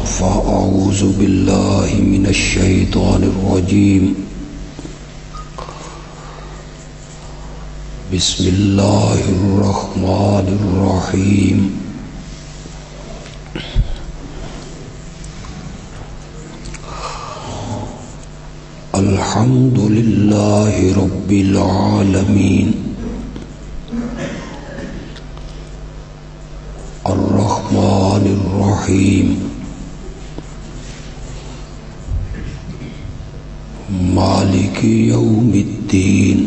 فأعوذ بالله من الشيطان الرجيم بسم الله الرحمن الرحيم الحمد لله رب العالمين الرحمن الرحيم مالك يوم الدين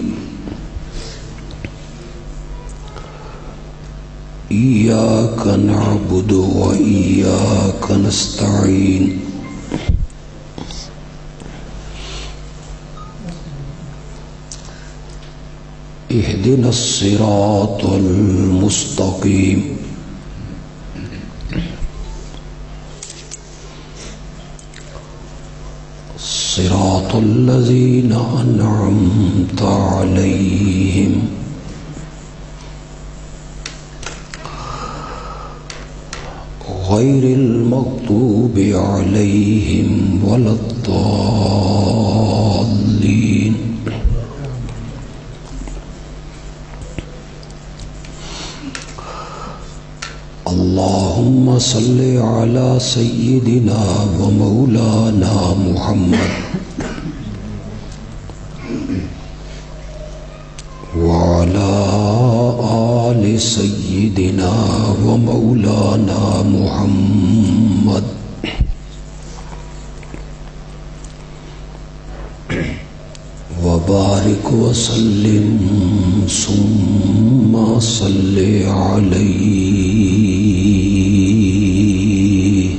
إياك نعبد وإياك نستعين اهدنا الصراط المستقيم صراط الذين أنعمت عليهم غير المغضوب عليهم ولا الضالين اللهم صل على سيدنا ومولانا محمد وعلى آل سيدنا ومولانا محمد وبارك وسلم ثم صل عليه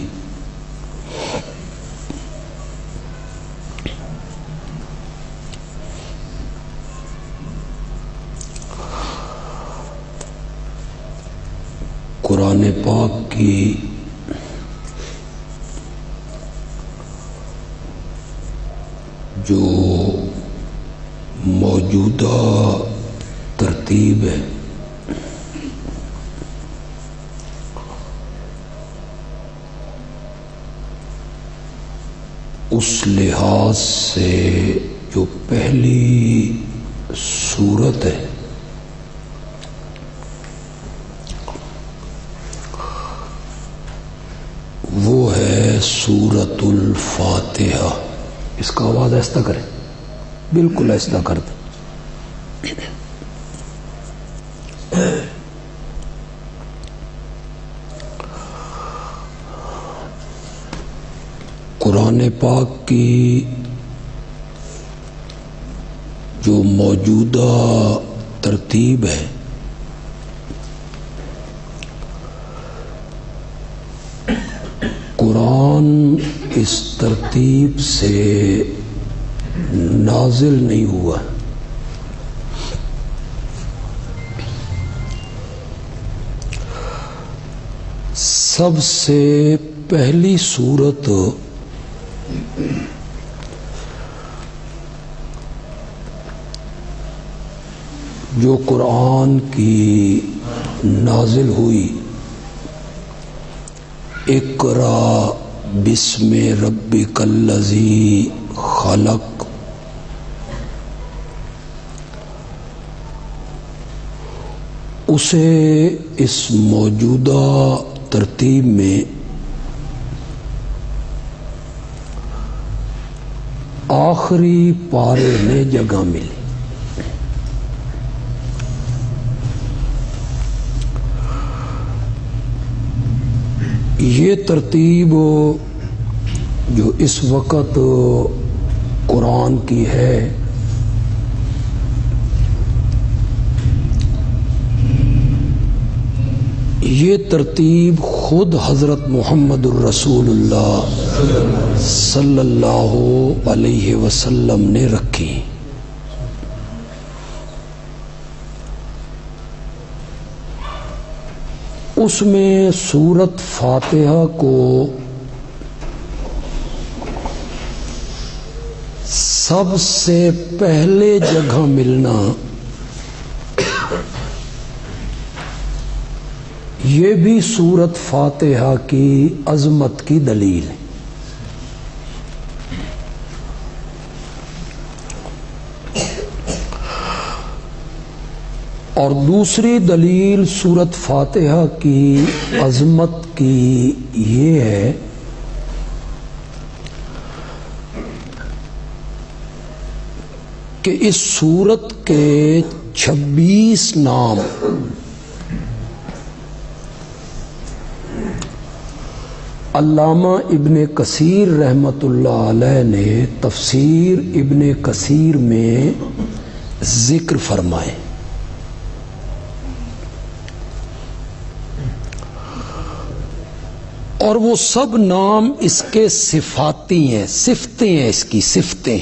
قرآن پاک کی جو موجودہ ترتیب ہے اس لحاظ سے جو پہلی سورت ہے وہ ہے سورۃ الفاتحہ. اس کا آواز ایسا کریں، بالکل ایسا کر دیں. قرآن پاک کی جو موجودہ ترتیب ہے قرآن اس ترتیب سے نازل نہیں ہوا. سب سے پہلی سورت جو قرآن کی نازل ہوئی اقرا بسم ربک الذی خلق، اسے اس موجودہ ترتیب میں آخری پارے میں جگہ ملی. یہ ترتیب جو اس وقت قرآن کی ہے یہ ترتیب خود حضرت محمد الرسول اللہ صلی اللہ علیہ وسلم نے رکھی. اس میں سورت فاتحہ کو سب سے پہلے جگہ ملنا یہ بھی سورت فاتحہ کی عظمت کی دلیل ہے۔ اور دوسری دلیل سورت فاتحہ کی عظمت کی یہ ہے کہ اس سورت کے 26 نام علامہ ابن کثیر رحمت اللہ علیہ نے تفسیر ابن کثیر میں ذکر فرمائے۔ اور وہ سب نام اس کے صفاتی ہیں، صفتیں ہیں، اس کی صفتیں۔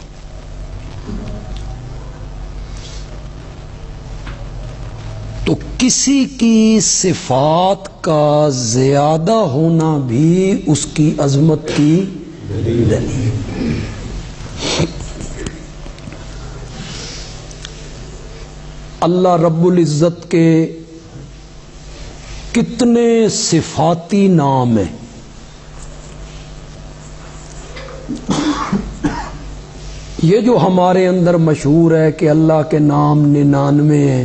تو کسی کی صفات کا زیادہ ہونا بھی اس کی عظمت کی دلیل۔ اللہ رب العزت کے کتنے صفاتی نام ہیں۔ یہ جو ہمارے اندر مشہور ہے کہ اللہ کے نام 99 ہیں،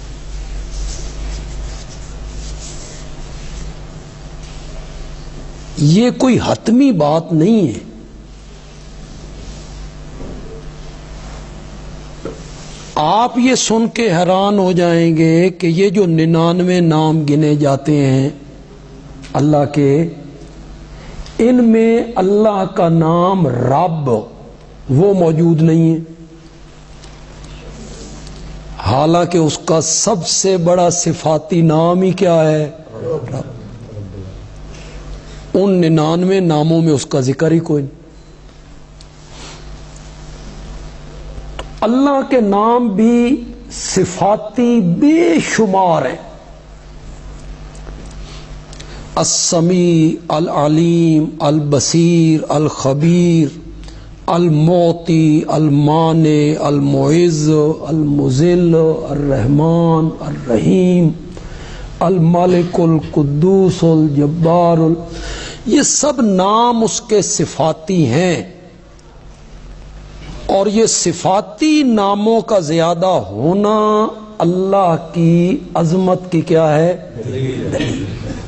یہ کوئی حتمی بات نہیں ہے۔ آپ یہ سن کے حیران ہو جائیں گے کہ یہ جو 99 نام گنے جاتے ہیں اللہ کے، ان میں اللہ کا نام رب وہ موجود نہیں ہے، حالانکہ اس کا سب سے بڑا صفاتی نام ہی کیا ہے؟ رب۔ ان 99 ناموں میں اس کا ذکر ہی کوئی نہیں۔ اللہ کے نام بھی صفاتی بے شمار ہیں، السمیع، العلیم، البصیر، الخبیر، المعطی، المانع، المعز، المذل، الرحمن، الرحیم، الملک، القدوس، الجبار، یہ سب نام اس کے صفاتی ہیں۔ اور یہ صفاتی ناموں کا زیادہ ہونا اللہ کی عظمت کی کیا ہے؟ دلیل۔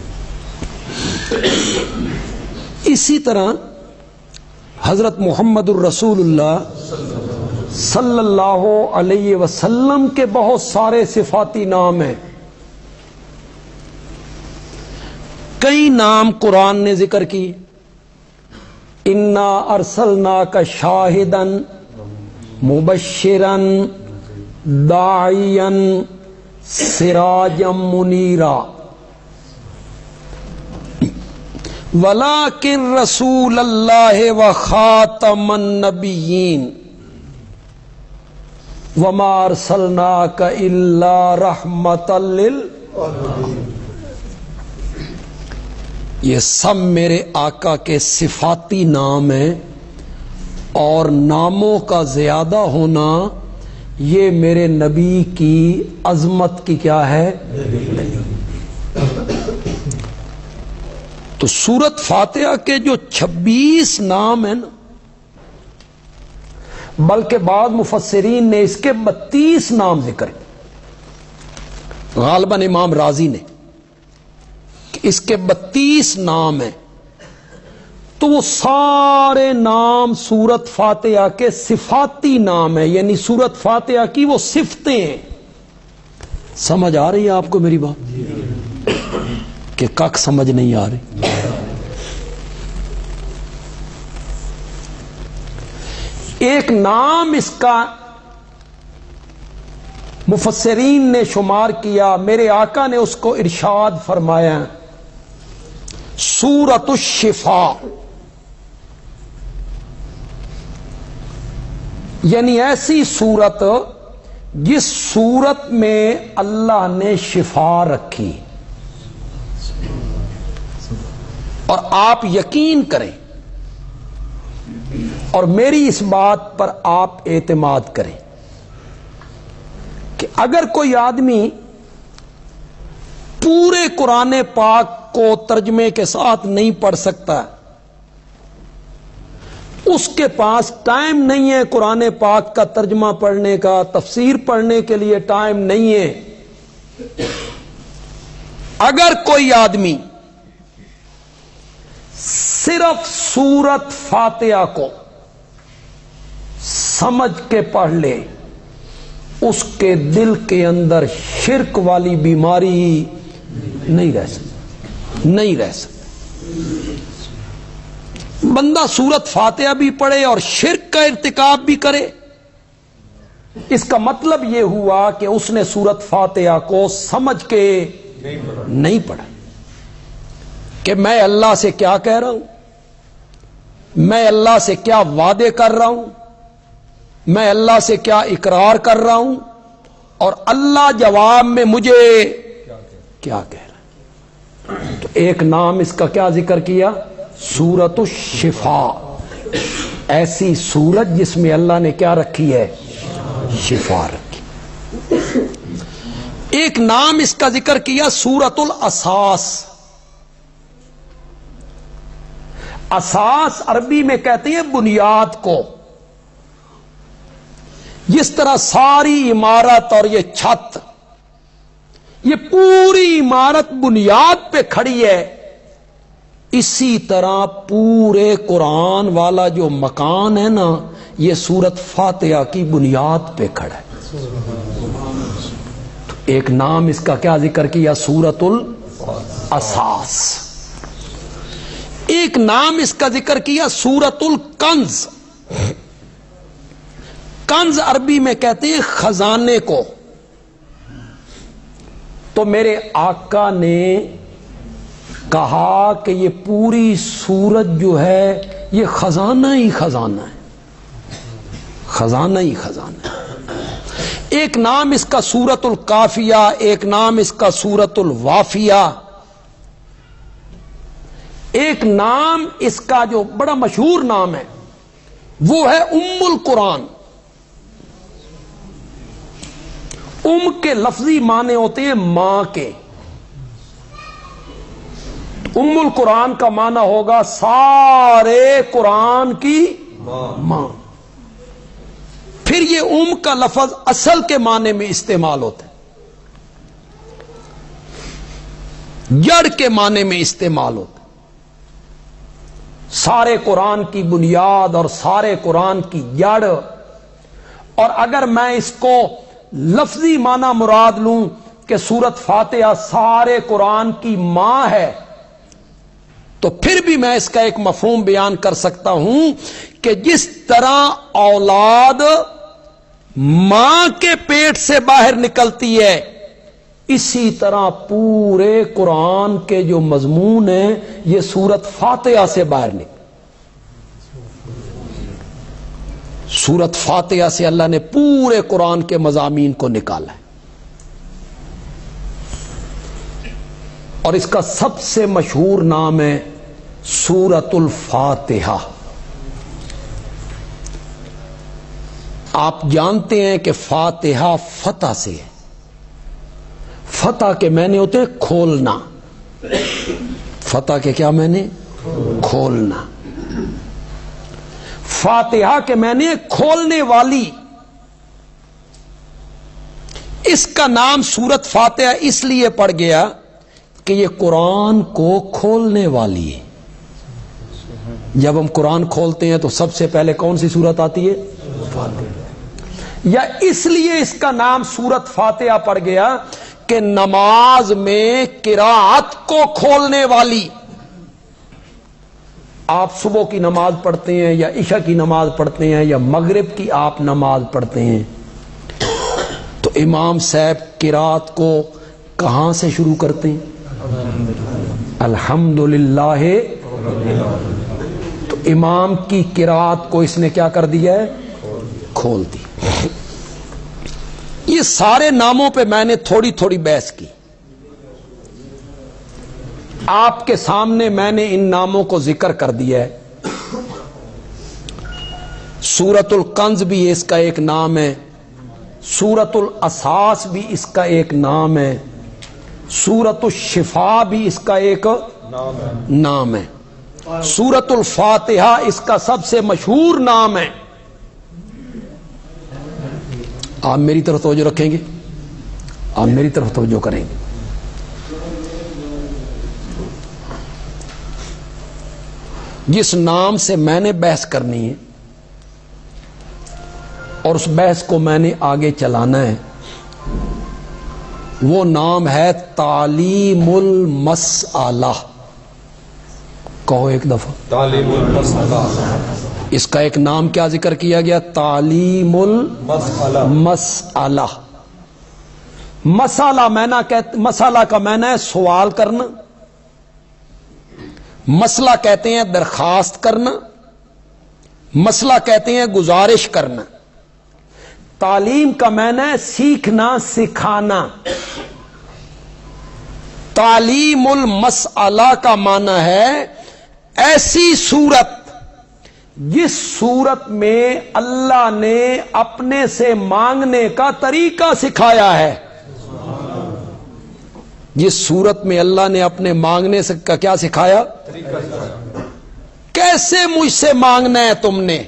اسی طرح حضرت محمد الرسول اللہ صلی اللہ علیہ وسلم کے بہت سارے صفاتی نام ہیں۔ کئی نام قرآن نے ذکر کی، انا ارسلناک شاہدا مبشرا داعیا سراجا منیرا ولکن رسول اللہ وخاتم النبیین وما ارسلناک الا رحمتا للعالمین۔ یہ سب میرے آقا کے صفاتی نام ہیں، اور ناموں کا زیادہ ہونا یہ میرے نبی کی عظمت کی کیا ہے؟ تو سورت فاتحہ کے جو 26 نام ہیں نا، بلکہ بعض مفسرین نے اس کے 32 نام ذکر کیے، غالباً امام رازی نے، کہ اس کے 32 نام ہیں۔ تو وہ سارے نام سورت فاتحہ کے صفاتی نام ہیں، یعنی سورت فاتحہ کی وہ صفتیں ہیں۔ سمجھ آ رہی ہے آپ کو میری بات؟ کہ کک سمجھ نہیں آ رہی؟ ایک نام اس کا مفسرین نے شمار کیا، میرے آقا نے اس کو ارشاد فرمایا، سورۃ الشفاء، یعنی ایسی سورت جس سورت میں اللہ نے شفا رکھی۔ اور آپ یقین کریں اور میری اس بات پر آپ اعتماد کریں کہ اگر کوئی آدمی پورے قرآن پاک کو ترجمے کے ساتھ نہیں پڑھ سکتا، اس کے پاس ٹائم نہیں ہے قرآن پاک کا ترجمہ پڑھنے کا، تفسیر پڑھنے کے لیے ٹائم نہیں ہے۔ اگر کوئی آدمی صرف سورت فاتحہ کو سمجھ کے پڑھ لے، اس کے دل کے اندر شرک والی بیماری نہیں رہ سکتی، نہیں رہ سکتی۔ بندہ سورت فاتحہ بھی پڑھے اور شرک کا ارتکاب بھی کرے، اس کا مطلب یہ ہوا کہ اس نے سورت فاتحہ کو سمجھ کے نہیں پڑھا کہ میں اللہ سے کیا کہہ رہا ہوں، میں اللہ سے کیا وعدے کر رہا ہوں، میں اللہ سے کیا اقرار کر رہا ہوں، اور اللہ جواب میں مجھے کیا کہہ رہا ہے۔ تو ایک نام اس کا کیا ذکر کیا؟ سورۃ الشفاء، ایسی سورت جس میں اللہ نے کیا رکھی ہے؟ شفا رکھی۔ ایک نام اس کا ذکر کیا سورۃ الاساس۔ اساس عربی میں کہتے ہیں بنیاد کو، جس طرح ساری عمارت اور یہ چھت، یہ پوری عمارت بنیاد پہ کھڑی ہے، اسی طرح پورے قرآن والا جو مکان ہے نا، یہ سورت فاتحہ کی بنیاد پہ کھڑا ہے۔ تو ایک نام اس کا کیا ذکر کیا؟ سورۃ الاساس۔ ایک نام اس کا ذکر کیا سورۃ الکنز۔ کنز عربی میں کہتے ہیں خزانے کو۔ تو میرے آقا نے کہا کہ یہ پوری سورت جو ہے یہ خزانہ ہی خزانہ ہے، خزانہ ہی خزانہ ہے۔ ایک نام اس کا سورۃ الکافیہ، ایک نام اس کا سورۃ الوافیہ، ایک نام اس کا جو بڑا مشہور نام ہے وہ ہے ام القرآن۔ ام کے لفظی معنی ہوتے ہیں ماں کے، ام القرآن کا معنی ہوگا سارے قرآن کی ماں۔ پھر یہ ام کا لفظ اصل کے معنی میں استعمال ہوتا ہے، جڑ کے معنی میں استعمال ہوتا ہے۔ سارے قرآن کی بنیاد اور سارے قرآن کی جڑ۔ اور اگر میں اس کو لفظی معنی مراد لوں کہ سورت فاتحہ سارے قرآن کی ماں ہے، تو پھر بھی میں اس کا ایک مفہوم بیان کر سکتا ہوں کہ جس طرح اولاد ماں کے پیٹ سے باہر نکلتی ہے، اسی طرح پورے قرآن کے جو مضمون ہیں یہ سورت فاتحہ سے باہر نکل۔ سورت فاتحہ سے اللہ نے پورے قرآن کے مضامین کو نکالا ہے، اور اس کا سب سے مشہور نام ہے سورۃ الفاتحہ۔ آپ جانتے ہیں کہ فاتحہ فتح سے ہے، فتح کے معنی ہوتے ہیں کھولنا، فتح کے کیا معنی؟ کھولنا۔ فاتحہ کے معنی کھولنے والی۔ اس کا نام سورت فاتحہ اس لیے پڑ گیا کہ یہ قرآن کو کھولنے والی ہے۔ جب ہم قرآن کھولتے ہیں تو سب سے پہلے کون سی سورت آتی ہے؟ فاتحہ۔ یا اس لیے اس کا نام سورت فاتحہ پڑ گیا کہ نماز میں قرات کو کھولنے والی۔ آپ صبح کی نماز پڑھتے ہیں یا عشاء کی نماز پڑھتے ہیں یا مغرب کی آپ نماز پڑھتے ہیں، تو امام صاحب قرات کو کہاں سے شروع کرتے ہیں؟ الحمدللہ۔ تو امام کی قرات کو اس نے کیا کر دیا ہے؟ کھول دی۔ یہ سارے ناموں پہ میں نے تھوڑی تھوڑی بحث کی، آپ کے سامنے میں نے ان ناموں کو ذکر کر دیا ہے۔ سورۃ الکنز بھی اس کا ایک نام ہے، سورۃ الاساس بھی اس کا ایک نام ہے، سورۃ الشفا بھی اس کا ایک نام ہے، سورۃ الفاتحہ اس کا سب سے مشہور نام ہے۔ آپ میری طرف توجہ رکھیں گے، آپ میری طرف توجہ کریں گے۔ جس نام سے میں نے بحث کرنی ہے اور اس بحث کو میں نے آگے چلانا ہے، وہ نام ہے تعلیم المسئلہ۔ کہو ایک دفعہ، تعلیم المسئلہ۔ اس کا ایک نام کیا ذکر کیا گیا؟ تعلیم المسئلہ۔ مسئلہ کا معنی ہے سوال کرنا، مسئلہ کہتے ہیں درخواست کرنا، مسئلہ کہتے ہیں گزارش کرنا۔ تعلیم کا معنی ہے سیکھنا، سکھانا۔ تعلیم المسئلہ کا معنی ہے ایسی صورت جس صورت میں اللہ نے اپنے سے مانگنے کا طریقہ سکھایا ہے۔ جس صورت میں اللہ نے اپنے مانگنے کا کیا سکھایا؟ کیسے مجھ سے مانگنا ہے تم نے۔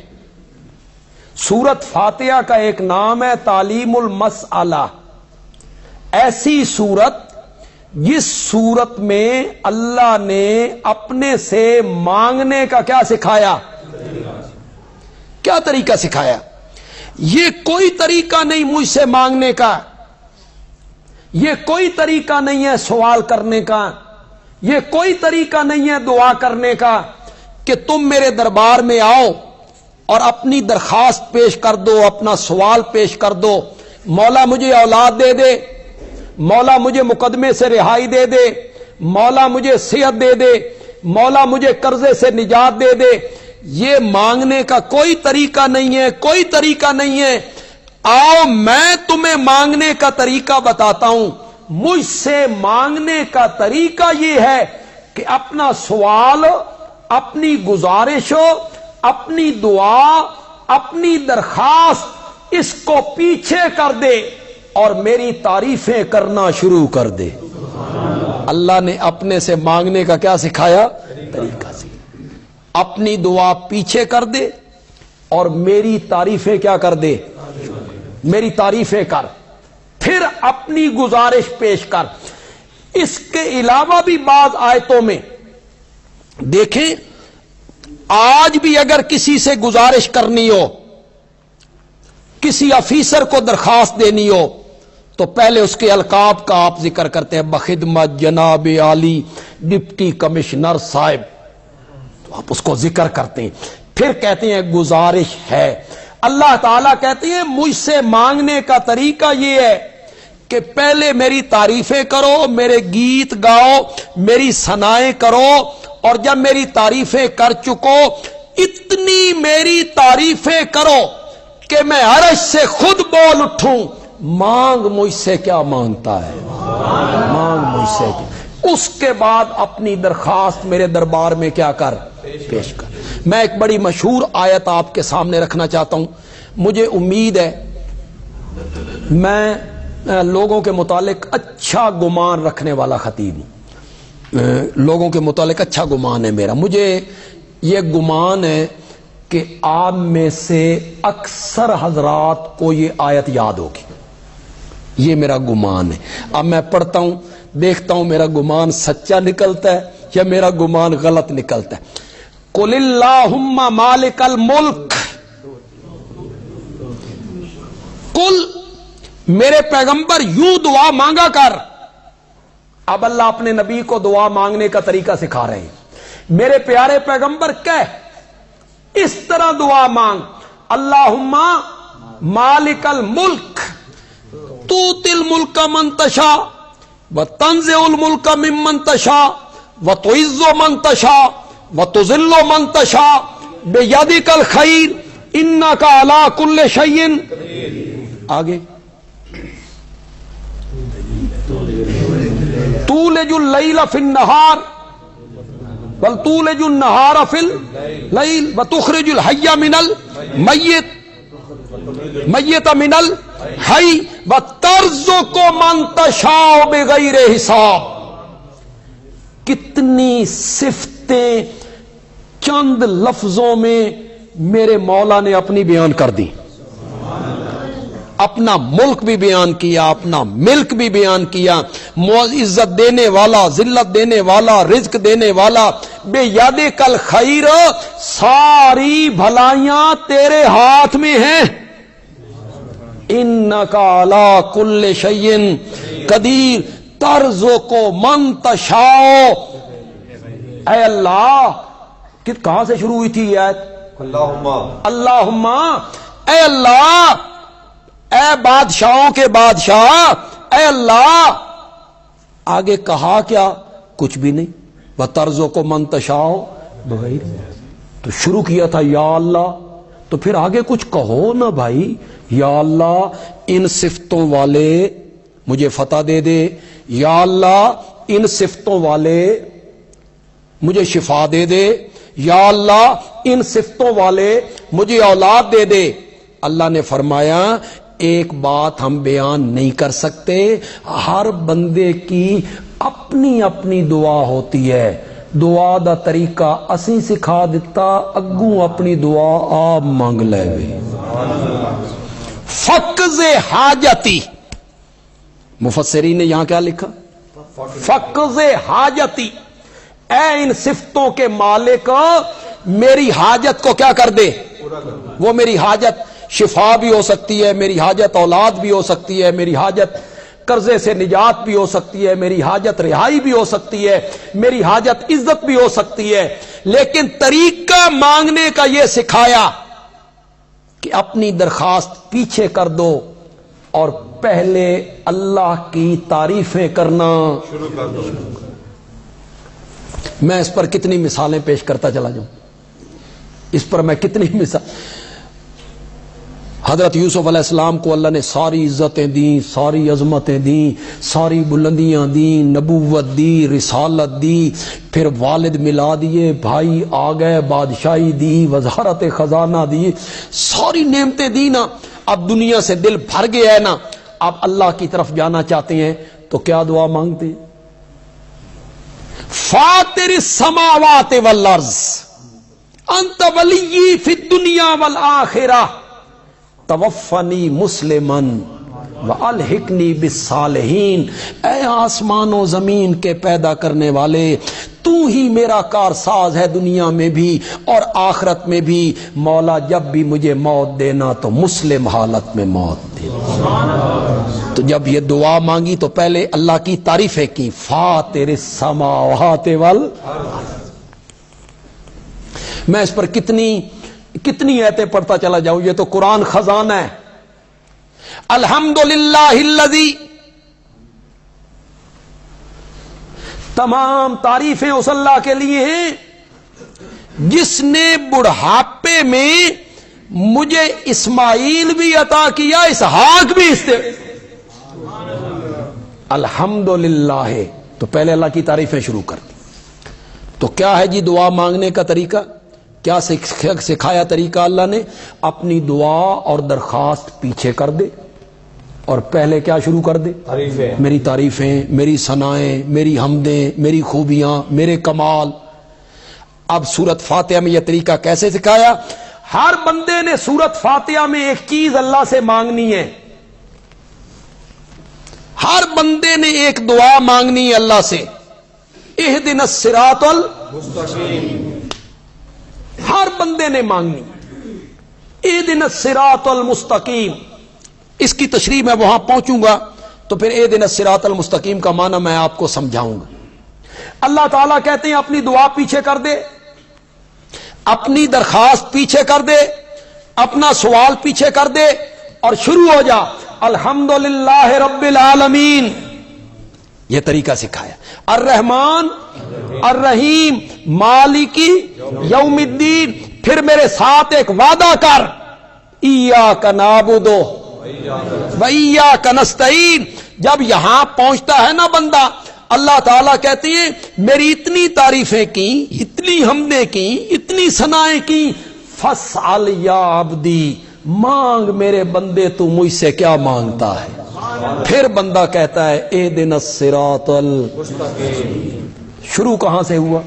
سورت فاتحہ کا ایک نام ہے تعلیم المسئلہ، ایسی صورت جس صورت میں اللہ نے اپنے سے مانگنے کا کیا سکھایا؟ کیا طریقہ سکھایا؟ یہ کوئی طریقہ نہیں مجھ سے مانگنے کا، یہ کوئی طریقہ نہیں ہے سوال کرنے کا، یہ کوئی طریقہ نہیں ہے دعا کرنے کا کہ تم میرے دربار میں آؤ اور اپنی درخواست پیش کر دو، اپنا سوال پیش کر دو، مولا مجھے اولاد دے دے، مولا مجھے مقدمے سے رہائی دے دے، مولا مجھے صحت دے دے، مولا مجھے قرضے سے نجات دے دے۔ یہ مانگنے کا کوئی طریقہ نہیں ہے، کوئی طریقہ نہیں ہے۔ آؤ میں تمہیں مانگنے کا طریقہ بتاتا ہوں۔ مجھ سے مانگنے کا طریقہ یہ ہے کہ اپنا سوال، اپنی گزارش، اپنی دعا، اپنی درخواست اس کو پیچھے کر دے اور میری تعریفیں کرنا شروع کر دے۔ اللہ نے اپنے سے مانگنے کا کیا سکھایا؟ طریقہ سکھایا۔ اپنی دعا پیچھے کر دے اور میری تعریفیں کیا کر دے؟ میری تعریفیں کر، پھر اپنی گزارش پیش کر۔ اس کے علاوہ بھی بعض آیتوں میں دیکھیں، آج بھی اگر کسی سے گزارش کرنی ہو، کسی افیسر کو درخواست دینی ہو، تو پہلے اس کے القاب کا آپ ذکر کرتے ہیں، بخدمت جناب عالی ڈپٹی کمشنر صاحب، تو آپ اس کو ذکر کرتے ہیں، پھر کہتے ہیں گزارش ہے۔ اللہ تعالیٰ کہتے ہیں مجھ سے مانگنے کا طریقہ یہ ہے کہ پہلے میری تعریفیں کرو، میرے گیت گاؤ، میری ثنائیں کرو، اور جب میری تعریفیں کر چکو، اتنی میری تعریفیں کرو کہ میں عرش سے خود بول اٹھوں، مانگ مجھ سے کیا مانگتا ہے، مانگ مجھ سے کیا۔ اس کے بعد اپنی درخواست میرے دربار میں کیا کر؟ پیش کر۔ میں ایک بڑی مشہور آیت آپ کے سامنے رکھنا چاہتا ہوں۔ مجھے امید ہے میں لوگوں کے متعلق اچھا گمان رکھنے والا خطیب ہوں، لوگوں کے متعلق اچھا گمان ہے میرا۔ مجھے یہ گمان ہے کہ آپ میں سے اکثر حضرات کو یہ آیت یاد ہوگی، یہ میرا گمان ہے۔ اب میں پڑھتا ہوں، دیکھتا ہوں میرا گمان سچا نکلتا ہے یا میرا گمان غلط نکلتا ہے۔ قل اللہم مالک الملک، قل میرے پیغمبر یوں دعا مانگا کر۔ اب اللہ اپنے نبی کو دعا مانگنے کا طریقہ سکھا رہے ہیں۔ میرے پیارے پیغمبر کہہ، اس طرح دعا مانگ، اللہم مالک الملک توتی الملک من تشاء وتنزع الملک ممن تشاء وتعز من تشاء وتذل من تشاء بیدک الخیر انک علی کل شیء۔ آگے تولج اللیل فی النہار بل تولج النہار فی اللیل وتخرج الحی من المیت میت من الحی وترزق من تشاء بغیر حساب. کتنی صفتیں چند لفظوں میں میرے مولا نے اپنی بیان کر دی. اپنا ملک بھی بیان کیا, اپنا ملک بھی بیان کیا, عزت دینے والا, ذلت دینے والا, رزق دینے والا, بے یاد کل خیر, ساری بھلائیاں تیرے ہاتھ میں ہیں. انک علی کل شیء قدیر ترزق من تشاء. اے اللہ, کہاں سے شروع ہوئی تھی یہ آیت؟ اللہم, اے اللہ, اے بادشاہوں کے بادشاہ, اے اللہ. آگے کہا کیا؟ کچھ بھی نہیں. وَتَرْزُقُ مَن تَشَاءُ بغیر. تو شروع کیا تھا یا اللہ, تو پھر آگے کچھ کہو نا بھائی. یا اللہ ان صفتوں والے مجھے فتح دے دے, یا اللہ ان صفتوں والے مجھے شفا دے دے, یا اللہ ان صفتوں والے مجھے اولاد دے دے. اللہ نے فرمایا ایک بات ہم بیان نہیں کر سکتے, ہر بندے کی اپنی اپنی دعا ہوتی ہے. دعا دا طریقہ اسی سکھا دیتا, اگوں اپنی دعا آپ مانگ لے گے. فقض حاجتی, مفسرین نے یہاں کیا لکھا؟ فقض حاجتی, اے ان صفتوں کے مالک میری حاجت کو کیا کر دے. وہ میری حاجت شفا بھی ہو سکتی ہے, میری حاجت اولاد بھی ہو سکتی ہے, میری حاجت قرضے سے نجات بھی ہو سکتی ہے, میری حاجت رہائی بھی ہو سکتی ہے, میری حاجت عزت بھی ہو سکتی ہے. لیکن طریقہ مانگنے کا یہ سکھایا کہ اپنی درخواست پیچھے کر دو اور پہلے اللہ کی تعریفیں کرنا شروع کر دو. میں اس پر کتنی مثالیں پیش کرتا چلا جاؤں, اس پر میں کتنی مثال. حضرت یوسف علیہ السلام کو اللہ نے ساری عزتیں دیں, ساری عظمتیں دیں, ساری بلندیاں دیں, نبوت دی, رسالت دی, پھر والد ملا دیے, بھائی آ گئے, بادشاہی دی, وزارت خزانہ دی, ساری نعمتیں دی نا. اب دنیا سے دل بھر گیا ہے نا, اب اللہ کی طرف جانا چاہتے ہیں تو کیا دعا مانگتے ہیں؟ فاطر السماوات والارض انت ولی فی الدنیا والآخرہ توفنی مسلمن والحقنی بالصالحین. اے آسمان و زمین کے پیدا کرنے والے, تو ہی میرا کارساز ہے دنیا میں بھی اور آخرت میں بھی. مولا جب بھی مجھے موت دینا تو مسلم حالت میں موت دینا. تو جب یہ دعا مانگی تو پہلے اللہ کی تعریفیں کی, فاطر السماوات والارض. میں اس پر کتنی آیتیں پڑھتا چلا جاؤں, یہ تو قرآن خزانہ ہے. الحمدللہ الذی, تمام تعریفیں اس اللہ کے لیے ہیں جس نے بڑھاپے میں مجھے اسماعیل بھی عطا کیا, اسحاق بھی الحمدللہ. تو پہلے اللہ کی تعریفیں شروع کر دی. تو کیا ہے جی دعا مانگنے کا طریقہ؟ کیا سکھایا طریقہ اللہ نے؟ اپنی دعا اور درخواست پیچھے کر دے اور پہلے کیا شروع کر دے؟ میری تعریفیں, میری ثنائیں, میری حمدیں, میری خوبیاں, میرے کمال. اب سورت فاتحہ میں یہ طریقہ کیسے سکھایا؟ ہر بندے نے سورت فاتحہ میں ایک چیز اللہ سے مانگنی ہے, ہر بندے نے ایک دعا مانگنی ہے اللہ سے, اہدنا الصراط المستقیم. ہر بندے نے مانگنی اہدنا الصراط المستقیم. اس کی تشریح میں وہاں پہنچوں گا تو پھر اہدنا الصراط المستقیم کا معنی میں آپ کو سمجھاؤں گا. اللہ تعالیٰ کہتے ہیں اپنی دعا پیچھے کر دے, اپنی درخواست پیچھے کر دے, اپنا سوال پیچھے کر دے اور شروع ہو جا الحمدللہ رب العالمین. یہ طریقہ سکھایا. الرحمن الرحیم مالکی یوم الدین. پھر میرے ساتھ ایک وعدہ کر, ایاک نعبد و ایاک نستعین. جب یہاں پہنچتا ہے نا بندہ, اللہ تعالیٰ کہتے ہیں میری اتنی تعریفیں کی, اتنی حمدیں کی, اتنی ثنائیں کی, فاسأل یا عبدی مانگ میرے بندے تو مجھ سے کیا مانگتا ہے. پھر بندہ کہتا ہے اہدنا الصراط المستقیم. شروع کہاں سے ہوا؟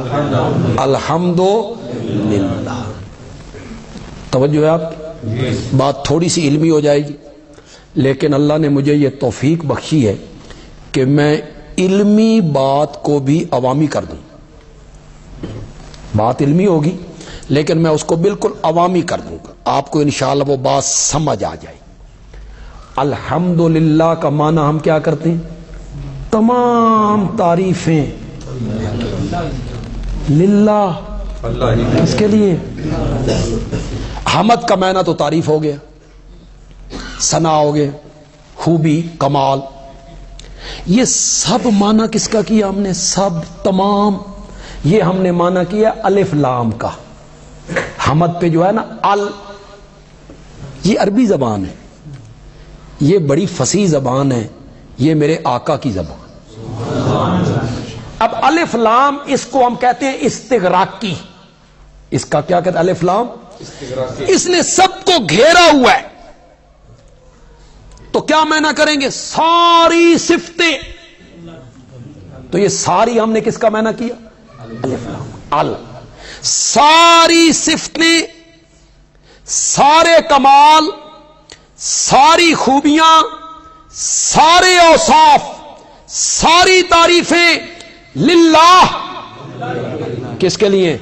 الحمدللہ. توجہ ہے آپ کی؟ بات تھوڑی سی علمی ہو جائے گی، لیکن اللہ نے مجھے یہ توفیق بخشی ہے کہ میں علمی بات کو بھی عوامی کر دوں. بات علمی ہوگی لیکن میں اس کو بالکل عوامی کر دوں گا، آپ کو انشاءاللہ وہ بات سمجھ آ جائے. الحمدللہ کا معنی ہم کیا کرتے ہیں؟ تمام تعریفیں للہ، اس کے لیے. حمد کا معنی تو تعریف ہو گیا، ثنا ہو گیا، خوبی، کمال. یہ سب معنی کس کا کیا ہم نے؟ سب، تمام. یہ ہم نے معنی کیا الف لام کا. حمد پہ جو ہے نا یہ عربی زبان ہے، یہ بڑی فصیح زبان ہے، یہ میرے آقا کی زبان. اب الف لام اس کو ہم کہتے ہیں استغراقی. اس کا کیا کہتے ہیں؟ الف لام. اس نے سب کو گھیرا ہوا ہے. تو کیا معنی کریں گے؟ ساری صفتیں. تو یہ ساری ہم نے کس کا معنی کیا؟ الف لام. ساری صفتیں، سارے کمال، ساری خوبیاں، سارے اوصاف، ساری تعریفیں للہ. کس کے لیے؟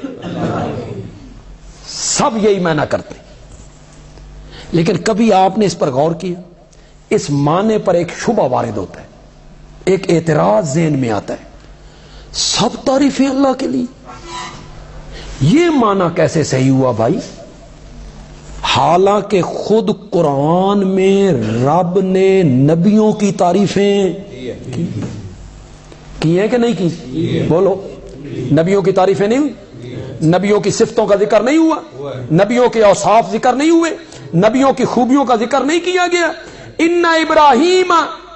سب یہی معنی کرتے. لیکن کبھی آپ نے اس پر غور کیا؟ اس معنی پر ایک شبہ وارد ہوتا ہے، ایک اعتراض ذہن میں آتا ہے. سب تعریفیں اللہ کے لیے، یہ معنی کیسے صحیح ہوا بھائی؟ حالانکہ خود قرآن میں رب نے نبیوں کی تعریفیں کی ہیں کہ نہیں کی؟ بولو. نبیوں کی تعریفیں نہیں ہوئی؟ نبیوں کی صفتوں کا ذکر نہیں ہوا؟ نبیوں کے اوصاف ذکر نہیں ہوئے؟ نبیوں کی خوبیوں کا ذکر نہیں کیا گیا؟ ان ابراہیم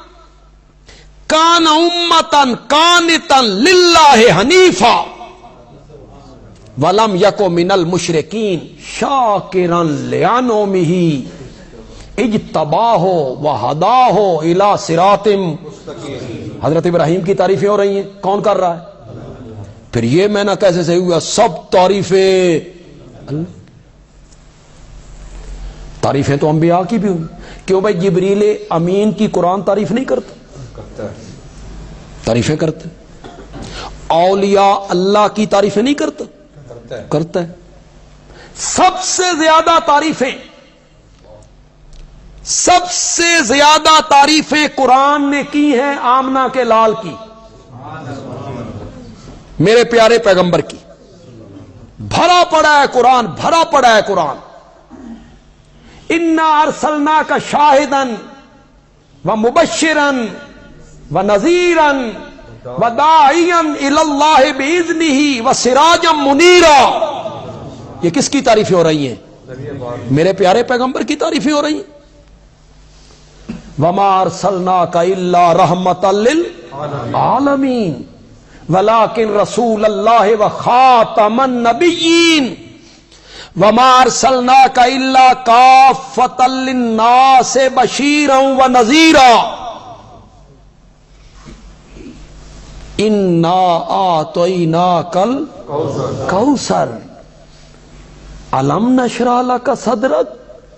کان امتن قانتا للہ حنیفا ولم یک من المشرکین شاکرا لانعمہ اجتباہ وہداہ الی صراط مستقیم. حضرت ابراہیم کی تعریفیں ہو رہی ہیں، کون کر رہا ہے؟ پھر یہ معنی کیسے صحیح ہوا؟ سب تعریفیں اللہ. تعریفیں تو انبیاء کی بھی ہوئی. کیوں بھائی؟ جبریل امین کی قرآن تعریف نہیں کرتا؟ تعریفیں کرتے. اولیاء اللہ کی تعریفیں نہیں کرتا؟ کرتا ہے. سب سے زیادہ تعریفیں، سب سے زیادہ تعریفیں قرآن نے کی ہیں آمنہ کے لال کی، میرے پیارے پیغمبر کی. بھرا پڑا ہے قرآن، بھرا پڑا ہے قرآن. انا ارسلناک شاہدا ومبشرا ونذیرا وداعیا الی اللہ باذنہ وسراجا منیرا. یہ کس کی تعریفیں ہو رہی ہیں؟ میرے پیارے پیغمبر کی تعریفیں ہو رہی ہیں. وما ارسلناک الا رحمتا للعالمین ولکن رسول اللہ وخاتم النبیین وما ارسلناک الا کافۃ للناس بشیرا ونذیرا انا اعطیناک الکوثر الم نشرح لک صدرک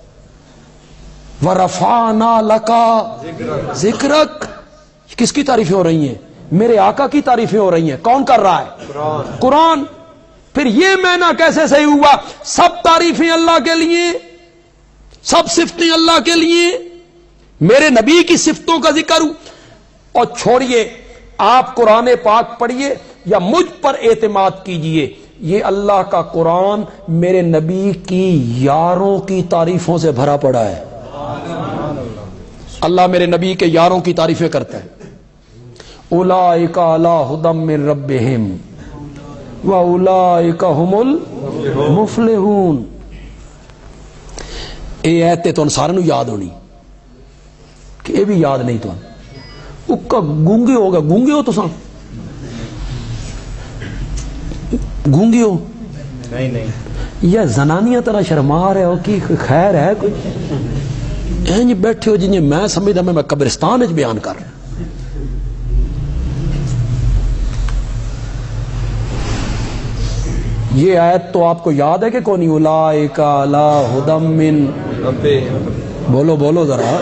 ورفعنا لک ذکرک. کس کی تعریفیں ہو رہی ہیں؟ میرے آقا کی تعریفیں ہو رہی ہیں. کون کر رہا ہے؟ قرآن. پھر یہ معنی کیسے صحیح ہوا؟ سب تعریفیں اللہ کے لیے، سب صفتیں اللہ کے لیے، میرے نبی کی صفتوں کا ذکر. اور چھوڑیے، آپ قرآن پاک پڑھیے یا مجھ پر اعتماد کیجئے، یہ اللہ کا قرآن میرے نبی کی یاروں کی تعریفوں سے بھرا پڑا ہے. اللہ میرے نبی کے یاروں کی تعریفیں کرتا ہے. اولئک علی ھدی من ربہم واولئک ھم المفلحون. یہ ایت تو سارے نو یاد ہونی کہ یہ بھی یاد نہیں تو اکا گونگے ہوگا. گونگے ہو تو سان گونگے ہو؟ نہیں. یا زنانیاں طرح شرما رہے ہو کہ خیر ہے کوئی؟ اینج بیٹھے ہو جنہیں میں سمجھدا میں قبرستان وچ بیان کر رہا. یہ آیت تو آپ کو یاد ہے کہ کونی؟ اولئک علی ھدی من، بولو بولو ذرا.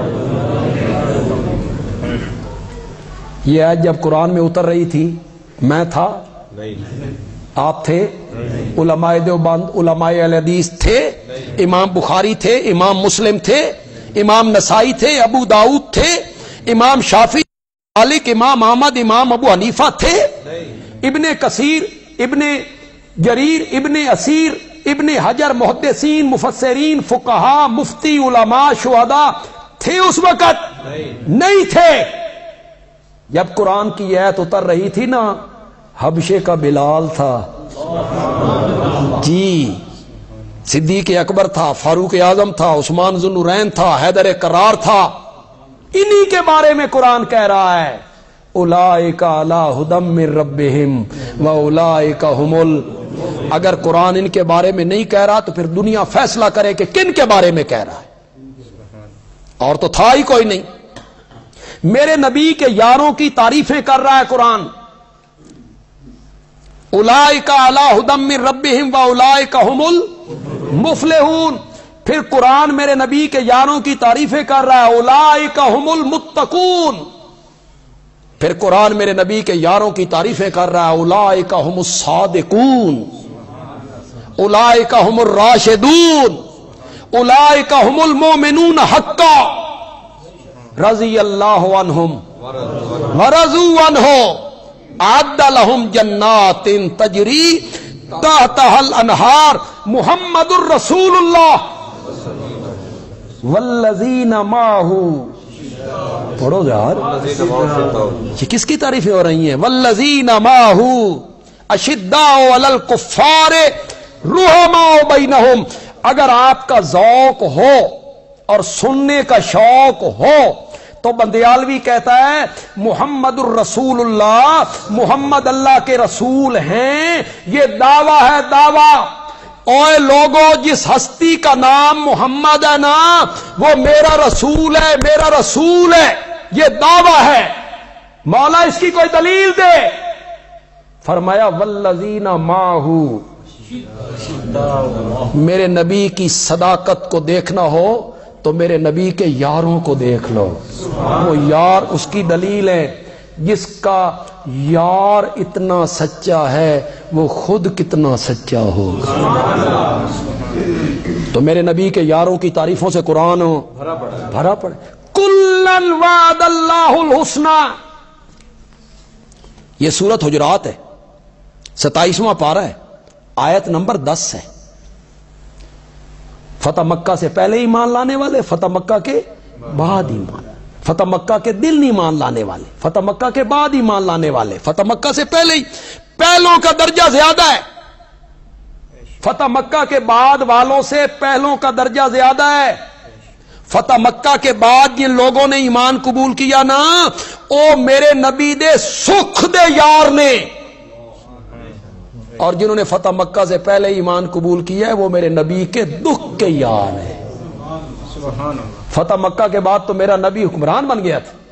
یہ آیت جب قرآن میں اتر رہی تھی میں تھا؟ آپ تھے؟ علماء دیوبند، علماء اہل حدیث تھے؟ امام بخاری تھے، امام مسلم تھے، امام نسائی تھے، ابو داؤد تھے، امام شافعی، مالک، امام احمد، امام ابو حنیفہ تھے؟ ابن کثیر، ابن جریر، ابن اسیر، ابن حجر، محدثین، مفسرین، فقہا، مفتی، علماء، شہداء تھے اس وقت؟ نہیں تھے. جب قرآن کی آیت اتر رہی تھی نا، حبشے کا بلال تھا جی، صدیق اکبر تھا، فاروق اعظم تھا، عثمان ذو النورین تھا، حیدر کرار تھا. انہی کے بارے میں قرآن کہہ رہا ہے اولئک علی ھدی من ربہم واولئک ھم اگر قرآن ان کے بارے میں نہیں کہہ رہا تو پھر دنیا فیصلہ کرے کہ کن کے بارے میں کہہ رہا ہے. اور تو تھا ہی کوئی نہیں. میرے نبی کے یاروں کی تعریفیں کر رہا ہے قرآن. اولئک علی ھدی من ربہم واولئک ھم المفلحون. پھر قرآن میرے نبی کے یاروں کی تعریفیں کر رہا ہے اولئک ھم المتقون. پھر قرآن میرے نبی کے یاروں کی تعریفیں کر رہا ہے اولئک ھم الصادقون، اولئک ھم الراشدون، اولئک ھم المؤمنون حقا رضی اللہ عنہم ورضوا عنہ اعد لهم جنات تجری تحتها الانہار محمد الرسول اللہ والذین معہ. پڑھو یار، یہ کس کی تعریفیں ہو رہی ہیں؟ والذین معہ اشداء علی الکفار رحماء بینہم. اگر آپ کا ذوق ہو اور سننے کا شوق ہو تو بندیالوی کہتا ہے محمد الرسول اللہ، محمد اللہ کے رسول ہیں. یہ دعویٰ ہے، دعویٰ. اوے لوگوں، جس ہستی کا نام محمد ہے نا، وہ میرا رسول ہے، میرا رسول ہے. یہ دعویٰ ہے. مولا اس کی کوئی دلیل دے. فرمایا والذین معہ. میرے نبی کی صداقت کو دیکھنا ہو تو میرے نبی کے یاروں کو دیکھ لو. وہ یار اس کی دلیل ہے. جس کا یار اتنا سچا ہے وہ خود کتنا سچا ہوگا. تو میرے نبی کے یاروں کی تعریفوں سے قرآن بھرا پڑے. کلن وعد اللہ الحسنی. یہ سورت حجرات ہے، 27واں پارہ ہے، آیت نمبر 10 ہے. فتح مکہ سے پہلے ایمان لانے والے، فتح مکہ کے بعد ایمان، فتح مکہ کے دل ایمان لانے والے، فتح مکہ کے بعد ایمان لانے والے. فتح مکہ سے پہلے ہی پہلوں کا درجہ زیادہ ہے. فتح مکہ کے بعد والوں سے پہلوں کا درجہ زیادہ ہے. فتح مکہ کے بعد جن لوگوں نے ایمان قبول کیا نا، او میرے نبی دے سکھ دے یار نے. اور جنہوں نے فتح مکہ سے پہلے ایمان قبول کیا ہے وہ میرے نبی کے دکھ کے یار ہیں. فتح مکہ کے بعد تو میرا نبی حکمران بن گیا تھا،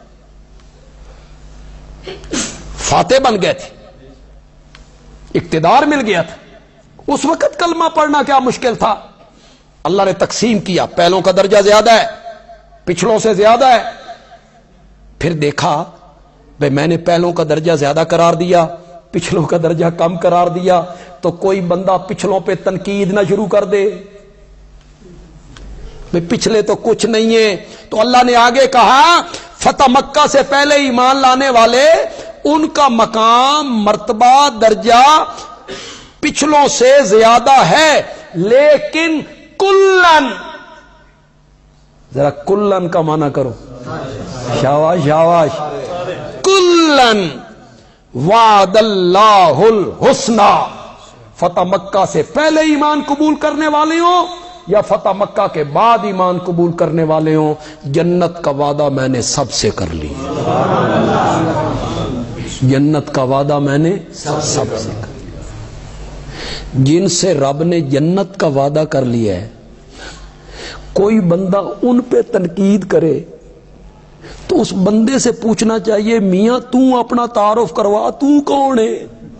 فاتح بن گئے تھے، اقتدار مل گیا تھا. اس وقت کلمہ پڑھنا کیا مشکل تھا. اللہ نے تقسیم کیا، پہلوں کا درجہ زیادہ ہے، پچھلوں سے زیادہ ہے. پھر دیکھا بھئی میں نے پہلوں کا درجہ زیادہ قرار دیا، پچھلوں کا درجہ کم قرار دیا، تو کوئی بندہ پچھلوں پہ تنقید نہ شروع کر دے بھئی پچھلے تو کچھ نہیں ہے. تو اللہ نے آگے کہا فتح مکہ سے پہلے ایمان لانے والے، ان کا مقام، مرتبہ، درجہ پچھلوں سے زیادہ ہے. لیکن کلن، ذرا کلن کا معنی کرو، شاباش شاباش. کلن وعد اللہ الحسنی. فتح مکہ سے پہلے ایمان قبول کرنے والے ہوں یا فتح مکہ کے بعد ایمان قبول کرنے والے ہوں، جنت کا وعدہ میں نے سب سے کر لی. جنت کا وعدہ میں نے سب سے کر لی. جن سے رب نے جنت کا وعدہ کر لیا ہے، کوئی بندہ ان پہ تنقید کرے تو اس بندے سے پوچھنا چاہیے میاں تو اپنا تعارف کروا، تو کون ہے؟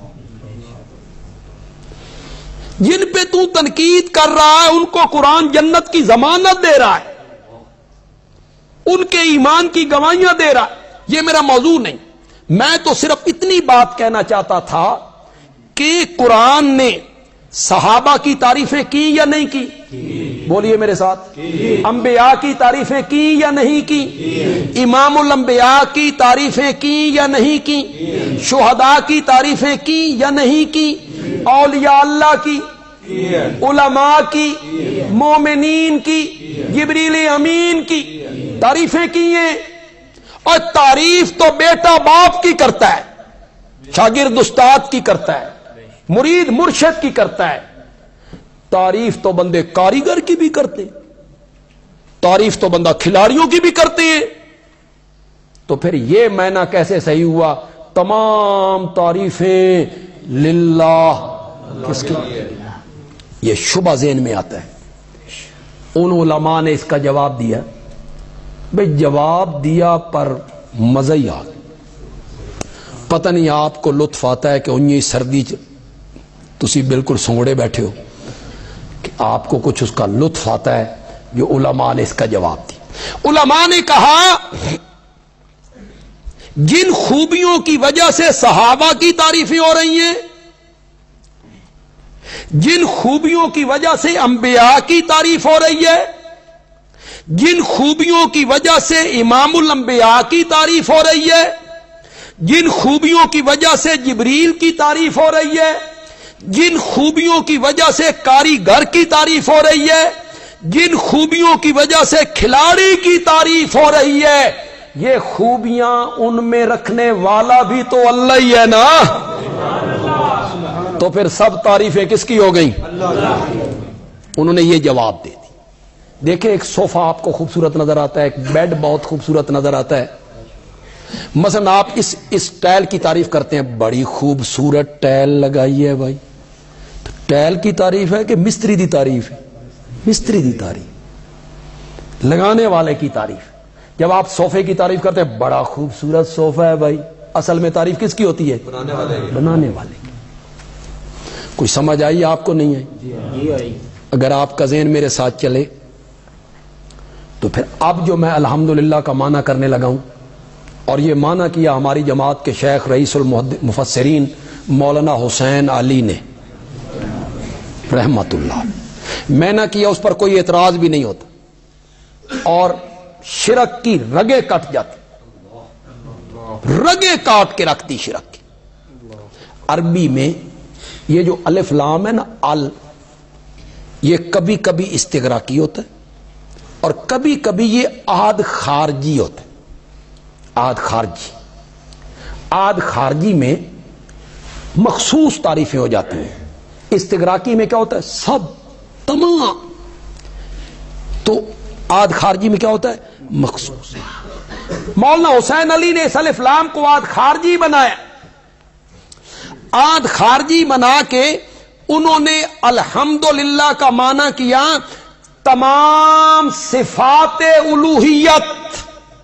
جن پہ تو تنقید کر رہا ہے ان کو قرآن جنت کی ضمانت دے رہا ہے، ان کے ایمان کی گواہیاں دے رہا ہے۔ یہ میرا موضوع نہیں، میں تو صرف اتنی بات کہنا چاہتا تھا کہ قرآن نے صحابہ کی تعریفیں کی یا نہیں کی؟ بولیے میرے ساتھ، انبیاء کی تعریفیں کی یا نہیں کی؟ امام الانبیاء کی تعریفیں کی یا نہیں کی؟ شہداء کی تعریفیں کی یا نہیں کی؟ اولیاء اللہ کی، علماء کی، مومنین کی، جبریل امین کی تعریفیں کی ہیں۔ اور تعریف تو بیٹا باپ کی کرتا ہے، شاگرد استاد کی کرتا ہے، مرید مرشد کی کرتا ہے، تعریف تو بندے کاریگر کی بھی کرتے ہیں، تعریف تو بندہ کھلاڑیوں کی بھی کرتے ہیں۔ تو پھر یہ معنی کیسے صحیح ہوا تمام تعریفیں للہ؟ کس کی؟ یہ شبہ ذہن میں آتا ہے۔ ان علماء نے اس کا جواب دیا، بھئی جواب دیا پر مزہ ہی آ گیا۔ پتہ نہیں آپ کو لطف آتا ہے کہ انہی سردی تسی بالکل سنگڑے بیٹھے ہو کہ آپ کو کچھ اس کا لطف آتا ہے جو علماء نے اس کا جواب دی۔ علماء نے کہا جن خوبیوں کی وجہ سے صحابہ کی تعریفیں ہو رہی ہیں، جن خوبیوں کی وجہ سے انبیاء کی تعریف ہو رہی ہے، جن خوبیوں کی وجہ سے امام الانبیاء کی تعریف ہو رہی ہے، جن خوبیوں کی وجہ سے جبریل کی تعریف ہو رہی ہے، جن خوبیوں کی وجہ سے کاریگر کی تعریف ہو رہی ہے، جن خوبیوں کی وجہ سے کھلاڑی کی تعریف ہو رہی ہے، یہ خوبیاں ان میں رکھنے والا بھی تو اللہ ہی ہے نا؟ تو پھر سب تعریفیں کس کی ہو گئیں؟ انہوں نے یہ جواب دے دی۔ دیکھیں ایک صوفہ آپ کو خوبصورت نظر آتا ہے، ایک بیڈ بہت خوبصورت نظر آتا ہے، مثلا آپ اس ٹائل کی تعریف کرتے ہیں، بڑی خوبصورت ٹائل لگائی ہے بھائی، تو ٹائل کی تعریف ہے کہ مستری دی تعریف ہے؟ مستری دی تعریف، لگانے والے کی تعریف۔ جب آپ صوفے کی تعریف کرتے ہیں بڑا خوبصورت صوفہ ہے بھائی، اصل میں تعریف کس کی ہوتی ہے؟ بنانے والے کی۔ کوئی سمجھ آئی آپ کو؟ نہیں آئی؟ اگر آپ کا ذہن میرے ساتھ چلے تو پھر اب جو میں الحمدللہ کا معنی کرنے لگا ہوں، اور یہ معنی کیا ہماری جماعت کے شیخ رئیس المفسرین مولانا حسین علی نے رحمت اللہ، میں نہ کیا اس پر کوئی اعتراض بھی نہیں ہوتا، اور شرک کی رگیں کٹ جاتی، رگیں کاٹ کے رکھتی شرک کی۔ عربی میں یہ جو الف لام ہے نا، ال، یہ کبھی کبھی استغراقی ہوتا ہے اور کبھی کبھی یہ عہد خارجی ہوتا ہے۔ عہد خارجی، عہد خارجی میں مخصوص تعریفیں ہو جاتی ہیں، استغراقی میں کیا ہوتا ہے؟ سب، تمام۔ تو عہد خارجی میں کیا ہوتا ہے؟ مخصوص۔ مولانا حسین علی نے اس الف لام کو عہد خارجی بنایا، عہد خارجی بنا کے انہوں نے الحمدللہ کا معنی کیا تمام صفات الوہیت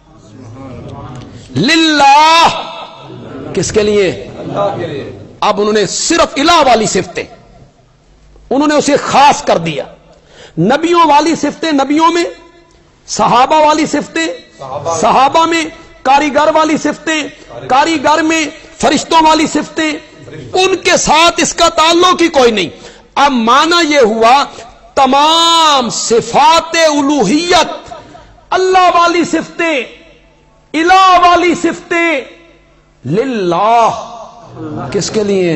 للہ، کس کے لیے؟ اللہ کے لیے۔ اب انہوں نے صرف الہ والی صفتیں انہوں نے اسے خاص کر دیا، نبیوں والی صفتیں نبیوں میں، صحابہ والی صفتیں صحابہ میں، کاریگر والی صفتیں کاریگر میں، فرشتوں والی صفتیں ان کے ساتھ اس کا تعلق ہی کوئی نہیں۔ اب معنی یہ ہوا تمام صفات الوہیت، اللہ والی صفتیں، الہ والی صفتیں للہ، کس کے لیے؟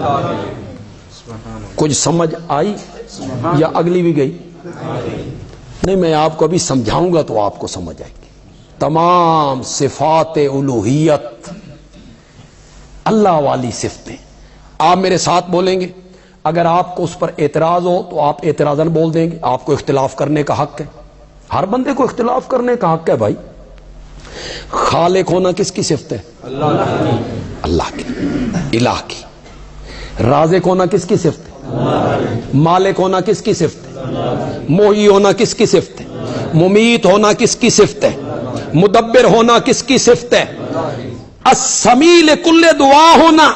کچھ سمجھ آئی یا اگلی بھی گئی؟ نہیں، میں آپ کو ابھی سمجھاؤں گا تو آپ کو سمجھ آئے گی۔ تمام صفات الوہیت، اللہ والی صفتیں۔ آپ میرے ساتھ بولیں گے، اگر آپ کو اس پر اعتراض ہو تو آپ اعتراضاً بول دیں گے، آپ کو اختلاف کرنے کا حق ہے، ہر بندے کو اختلاف کرنے کا حق ہے بھائی۔ خالق ہونا کس کی صفت ہے؟ اللہ کی، الہ کی۔ رازق ہونا کس کی صفت ہے؟ مالک ہونا کس کی صفت ہے؟ محیی ہونا کس کی صفت ہے؟ ممیت ہونا کس کی صفت ہے؟ مدبر ہونا کس کی صفت ہے؟ السمیع لکل دعا ہونا،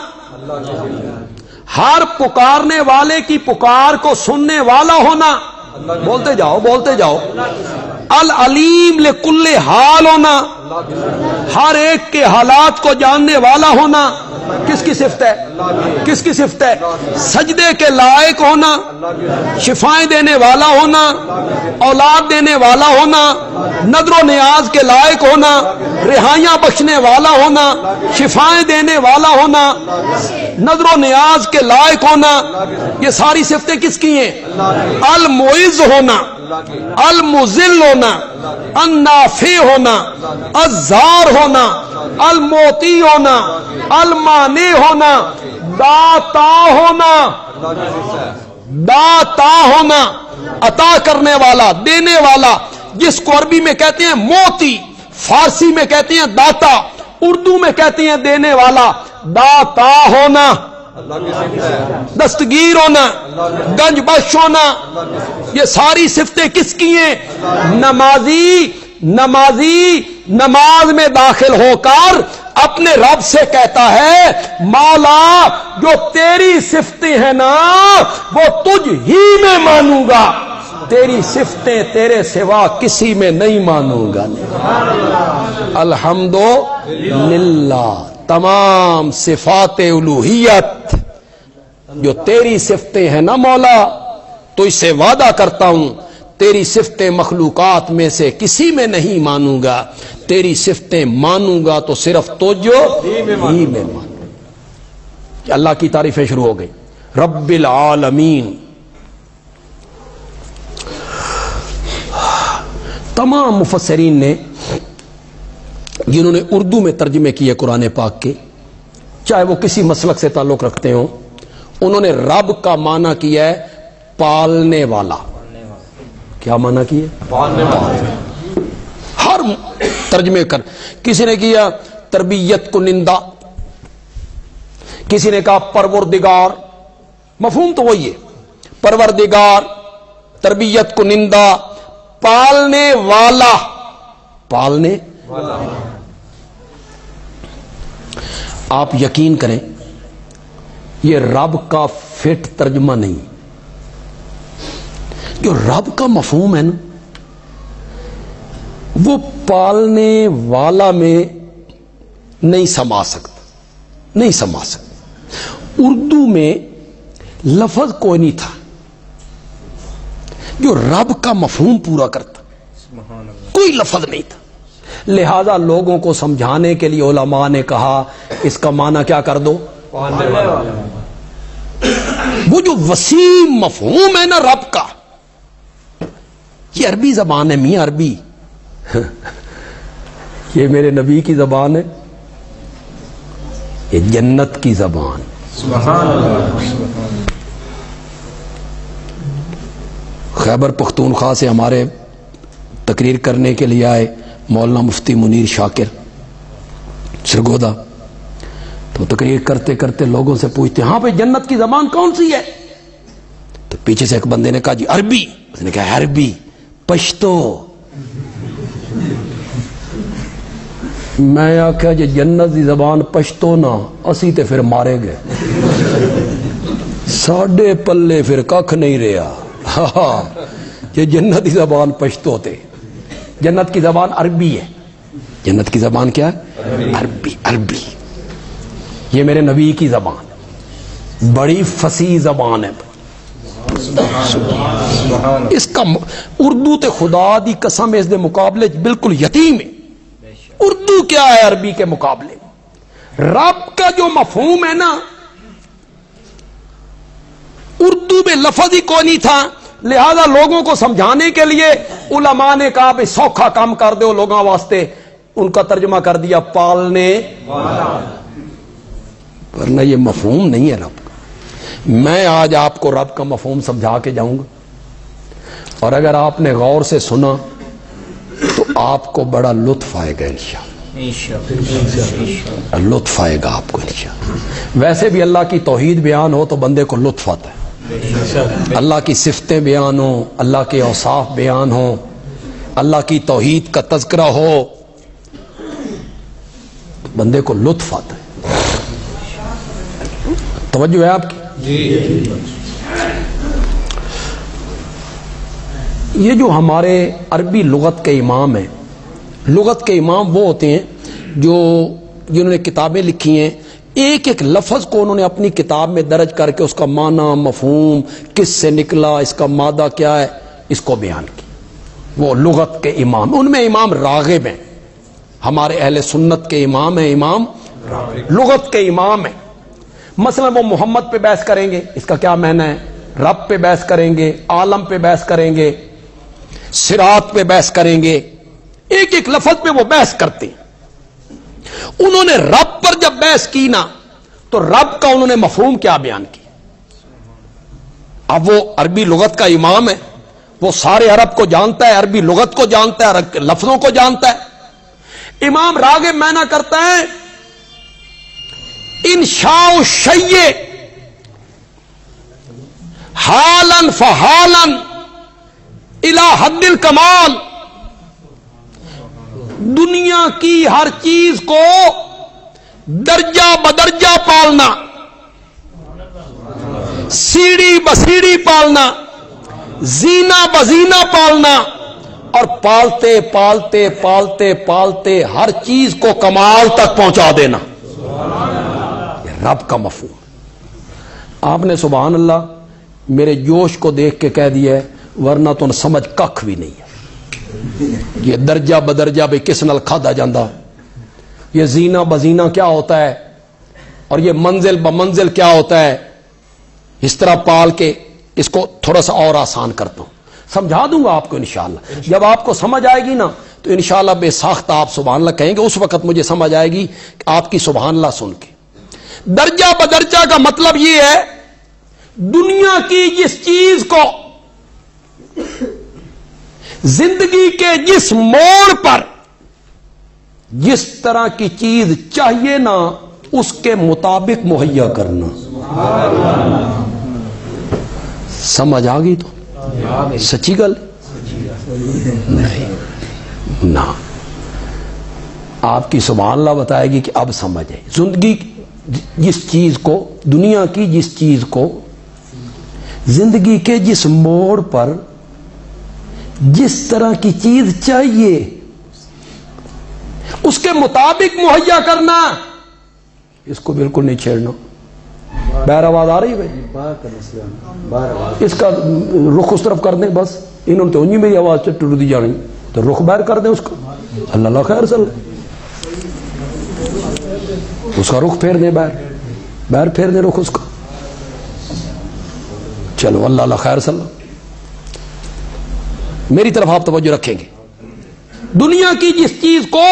ہر پکارنے والے کی پکار کو سننے والا ہونا، بولتے جاؤ بولتے جاؤ، العلیم لکل حال ہونا، ہر ایک کے حالات کو جاننے والا ہونا، کس کی صفت ہے؟ کس کی صفت ہے؟ سجدے کے لائق ہونا، شفائیں دینے والا ہونا، اولاد دینے والا ہونا، نظر و نیاز کے لائق ہونا، رہائیاں بخشنے والا ہونا، شفائیں دینے والا ہونا، نظر و نیاز کے لائق ہونا، یہ ساری صفتیں کس کی ہیں؟ المعز ہونا، المذل ہونا، النافع ہونا، الزار ہونا، المعطی ہونا، المانع ہونا، داتا ہونا، داتا ہونا، عطا کرنے والا، دینے والا، جس کو عربی میں کہتے ہیں موتی، فارسی میں کہتے ہیں داتا، اردو میں کہتے ہیں دینے والا، داتا ہونا، دستگیر ہونا، گنج بخش ہونا، یہ ساری صفتیں کس کی ہیں؟ نمازی نماز میں داخل ہو کر اپنے رب سے کہتا ہے مولا جو تیری صفتیں ہیں نا وہ تجھ ہی میں مانوں گا، تیری صفتیں تیرے سوا کسی میں نہیں مانوں گا۔ الحمدللہ، تمام صفات الوہیت جو تیری صفتیں ہیں نا مولا، تو اس سے وعدہ کرتا ہوں تیری صفتیں مخلوقات میں سے کسی میں نہیں مانوں گا، تیری صفتیں مانوں گا تو صرف تجھ ہی میں مانوں۔ اللہ کی تعریفیں شروع ہو گئی۔ رب العالمین، تمام مفسرین نے جنہوں نے اردو میں ترجمے کیے قرآن پاک کے، چاہے وہ کسی مسلک سے تعلق رکھتے ہوں، انہوں نے رب کا معنی کیا ہے پالنے والا۔ کیا معنی کیا؟ پالنے والا۔ ہر ترجمے کر، کسی نے کیا تربیت کنندہ، کسی نے کہا پروردگار، مفہوم تو وہی ہے، پروردگار، تربیت کنندہ، پالنے والا، پالنے والا۔ آپ یقین کریں یہ رب کا فٹ ترجمہ نہیں، جو رب کا مفہوم ہے نا وہ پالنے والا میں نہیں سما سکتا، نہیں سما سکتا۔ اردو میں لفظ کوئی نہیں تھا جو رب کا مفہوم پورا کرتا، کوئی لفظ نہیں تھا، لہذا لوگوں کو سمجھانے کے لیے علماء نے کہا اس کا معنی کیا کر دو، وہ جو وسیع مفہوم ہے نا رب کا، یہ عربی زبان ہے میاں، عربی، یہ میرے نبی کی زبان ہے، یہ جنت کی زبان۔ سبحان اللہ۔ خیبر پختونخوا سے ہمارے تقریر کرنے کے لیے آئے مولانا مفتی منیر شاکر سرگودا، تو تقریر کرتے کرتے لوگوں سے پوچھتے ہاں بھائی جنت کی زبان کون سی ہے؟ تو پیچھے سے ایک بندے نے کہا جی عربی، اس نے کہا عربی، پشتو۔ میں آخیا جی جنت کی زبان پشتو نہ اسی تے پھر مارے گئے، ساڈے پلے پھر کھ نہیں رہا۔ یہ جنت کی زبان پشتو تے، جنت کی زبان عربی ہے۔ جنت کی زبان کیا ہے؟ عربی، عربی۔ یہ میرے نبی کی زبان، بڑی فصیح زبان ہے۔ اس کا اردو تے خدا دی قسم اس دے مقابلے بالکل یتیم ہے۔ اردو کیا ہے عربی کے مقابلے؟ رب کا جو مفہوم ہے نا، اردو میں لفظ ہی کوئی نہیں تھا، لہذا لوگوں کو سمجھانے کے لیے علماء نے کہا بھائی سوکھا کام کر دو لوگوں واسطے، ان کا ترجمہ کر دیا پالنے والا، ورنہ یہ مفہوم نہیں ہے رب کا۔ میں آج آپ کو رب کا مفہوم سمجھا کے جاؤں گا، اور اگر آپ نے غور سے سنا تو آپ کو بڑا لطف آئے گا انشاءاللہ، لطف آئے گا آپ کو انشاءاللہ۔ ویسے بھی اللہ کی توحید بیان ہو تو بندے کو لطف آتا ہے، اللہ کی صفتیں بیان ہوں، اللہ کے اوصاف بیان ہوں، اللہ کی توحید کا تذکرہ ہو، بندے کو لطف آتا ہے۔ توجہ ہے آپ کی؟ یہ جو ہمارے عربی لغت کے امام ہیں، لغت کے امام وہ ہوتے ہیں جنہوں نے کتابیں لکھی ہیں، ایک ایک لفظ کو انہوں نے اپنی کتاب میں درج کر کے اس کا معنی، مفہوم، کس سے نکلا، اس کا مادہ کیا ہے، اس کو بیان کی۔ وہ لغت کے امام، ان میں امام راغب ہیں، ہمارے اہل سنت کے امام ہیں، امام لغت کے امام ہیں۔ مثلا وہ محمد پہ بحث کریں گے، اس کا کیا معنی ہے، رب پہ بحث کریں گے، عالم پہ بحث کریں گے، صراط پہ بحث کریں گے، ایک ایک لفظ پہ وہ بحث کرتے ہیں۔ انہوں نے رب پر جب بحث کی نا تو رب کا انہوں نے مفہوم کیا بیان کیا۔ اب وہ عربی لغت کا امام ہے، وہ سارے عرب کو جانتا ہے، عربی لغت کو جانتا ہے، عرب کے لفظوں کو جانتا ہے۔ امام راغب معنی کرتا ہے انشاء الشیء حالاً فحالاً الی حد الکمال، دنیا کی ہر چیز کو درجہ بدرجہ پالنا، سیڑھی بسیڑھی پالنا، زینہ بزینہ پالنا، اور پالتے پالتے پالتے پالتے ہر چیز کو کمال تک پہنچا دینا، یہ رب کا مفہوم۔ آپ نے سبحان اللہ میرے جوش کو دیکھ کے کہہ دیا ہے، ورنہ تو سمجھ ککھ بھی نہیں ہے۔ یہ درجہ بدرجہ بھی کس نال کھادا جاندہ، یہ زینہ بزینہ کیا ہوتا ہے، اور یہ منزل بمنزل کیا ہوتا ہے، اس طرح پال کے اس کو تھوڑا سا اور آسان کرتا ہوں، سمجھا دوں گا آپ کو انشاءاللہ۔ جب آپ کو سمجھ آئے گی نا تو انشاءاللہ بے ساختہ آپ سبحان اللہ کہیں گے، اس وقت مجھے سمجھ آئے گی کہ آپ کی سبحان اللہ سن کے۔ درجہ بدرجہ کا مطلب یہ ہے دنیا کی جس چیز کو زندگی کے جس موڑ پر جس طرح کی چیز چاہیے نا اس کے مطابق مہیا کرنا۔ سمجھ آ گئی تو سچی گل نہیں نا، آپ کی سبحان اللہ بتائے گی کہ اب سمجھ آئی۔ زندگی جس چیز کو، دنیا کی جس چیز کو زندگی کے جس موڑ پر جس طرح کی چیز چاہیے اس کے مطابق مہیا کرنا، اس کو بالکل نہیں چھیڑنا۔ بہر آواز آ رہی بھائی؟ اس کا رخ اس طرف کر دیں، بس انہوں نے تو انہی میری آواز سے ٹر دی جانی، تو رخ باہر کر دیں اس کا، اللہ خیر صلی اس کا رخ پھیر دیں، باہر پھیر دیں رخ اس کا، چلو اللہ خیر صلی اللہ۔ میری طرف آپ توجہ رکھیں گے، دنیا کی جس چیز کو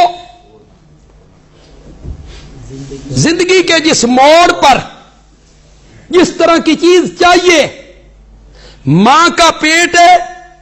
زندگی کے جس موڑ پر جس طرح کی چیز چاہیے، ماں کا پیٹ ہے،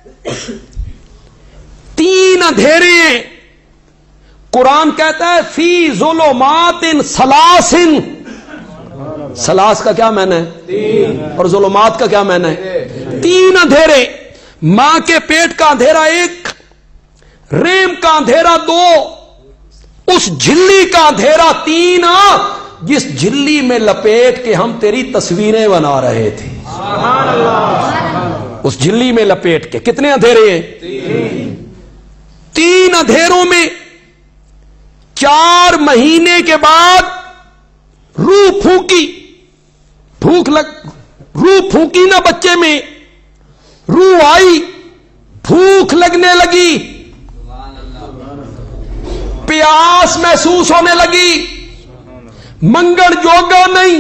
3 اندھیرے ہیں، قرآن کہتا ہے فی ظلمات ثلاث، ثلاث کا کیا معنی ہے اور ظلمات کا کیا معنی ہے؟ 3 اندھیرے، ماں کے پیٹ کا اندھیرا 1، ریم کا اندھیرا 2، اس جھلی کا اندھیرا 3، جس جھلی میں لپیٹ کے ہم تیری تصویریں بنا رہے تھے، اس جھلی میں لپیٹ کے۔ کتنے اندھیرے ہیں؟ 3 اندھیروں میں 4 مہینے کے بعد روح پھونکی، روح پھونکی نا بچے میں، روح آئی، بھوک لگنے لگی، پیاس محسوس ہونے لگی، منگڑ جوگا نہیں،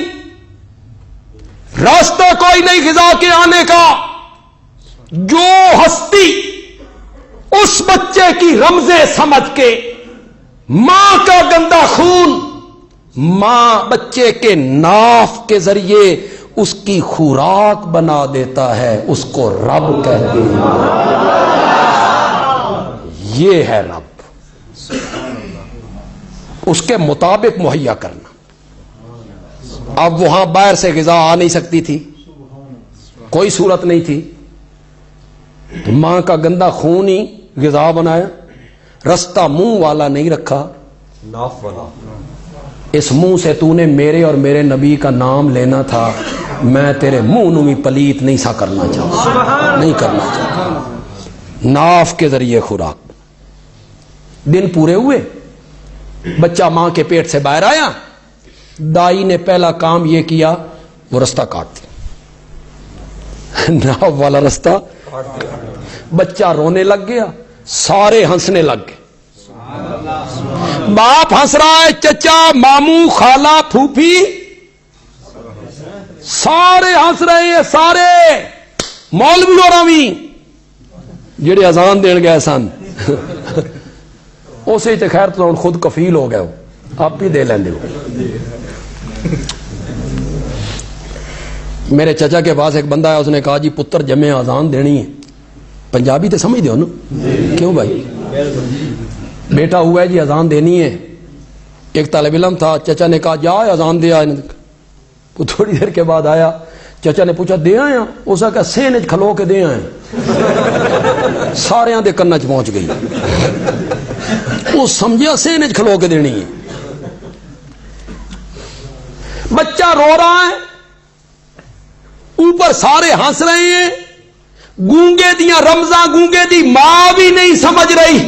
راستہ کوئی نہیں غذا کے آنے کا۔ جو ہستی اس بچے کی رمزیں سمجھ کے ماں کا گندا خون ماں بچے کے ناف کے ذریعے اس کی خوراک بنا دیتا ہے، اس کو رب کہتے ہیں۔ یہ ہے رب، اس کے مطابق مہیا کرنا۔ اب وہاں باہر سے غذا آ نہیں سکتی تھی، کوئی صورت نہیں تھی، تو ماں کا گندا خون ہی غذا بنایا، رستہ منہ والا نہیں رکھا، ناف والا۔ اس منہ سے تو نے میرے اور میرے نبی کا نام لینا تھا، میں تیرے منہ نو بھی پلیت نہیں سا کرنا چاہتا، نہیں کرنا چاہتا۔ ناف کے ذریعے خوراک، دن پورے ہوئے، بچہ ماں کے پیٹ سے باہر آیا، دائی نے پہلا کام یہ کیا، وہ رستہ کاٹ دیا، ناف والا رستہ، بچہ رونے لگ گیا، سارے ہنسنے لگ گئے، باپ ہنس رہا ہے، چچا، ماموں، خالہ، پھوپھی، سارے ہنس رہے ہیں، سارے مولوی اور امی جڑے اذان دین گئے سن اسے تے خیر تو خود کفیل ہو گئے ہو، آپ بھی دے لیندے ہو۔ میرے چچا کے پاس ایک بندہ ہے، اس نے کہا جی پتر جمع اذان دینی ہے، پنجابی تے سمجھ دے ہو نا، کیوں بھائی؟ بیٹا ہوا ہے جی اذان دینی ہے، ایک طالب علم تھا، چچا نے کہا جا اذان دے آئے، وہ تھوڑی دیر کے بعد آیا، چچا نے پوچھا دے آیا؟ اس نے کہا سین چ کھلو کے دے آئے، سارے دے کنا چ پہنچ گئی، وہ سمجھا سین چ کھلو کے دینی ہے۔ بچہ رو رہا ہے، اوپر سارے ہنس رہے ہیں، گونگے دیاں رمزاں، گونگے دی ماں بھی نہیں سمجھ رہی،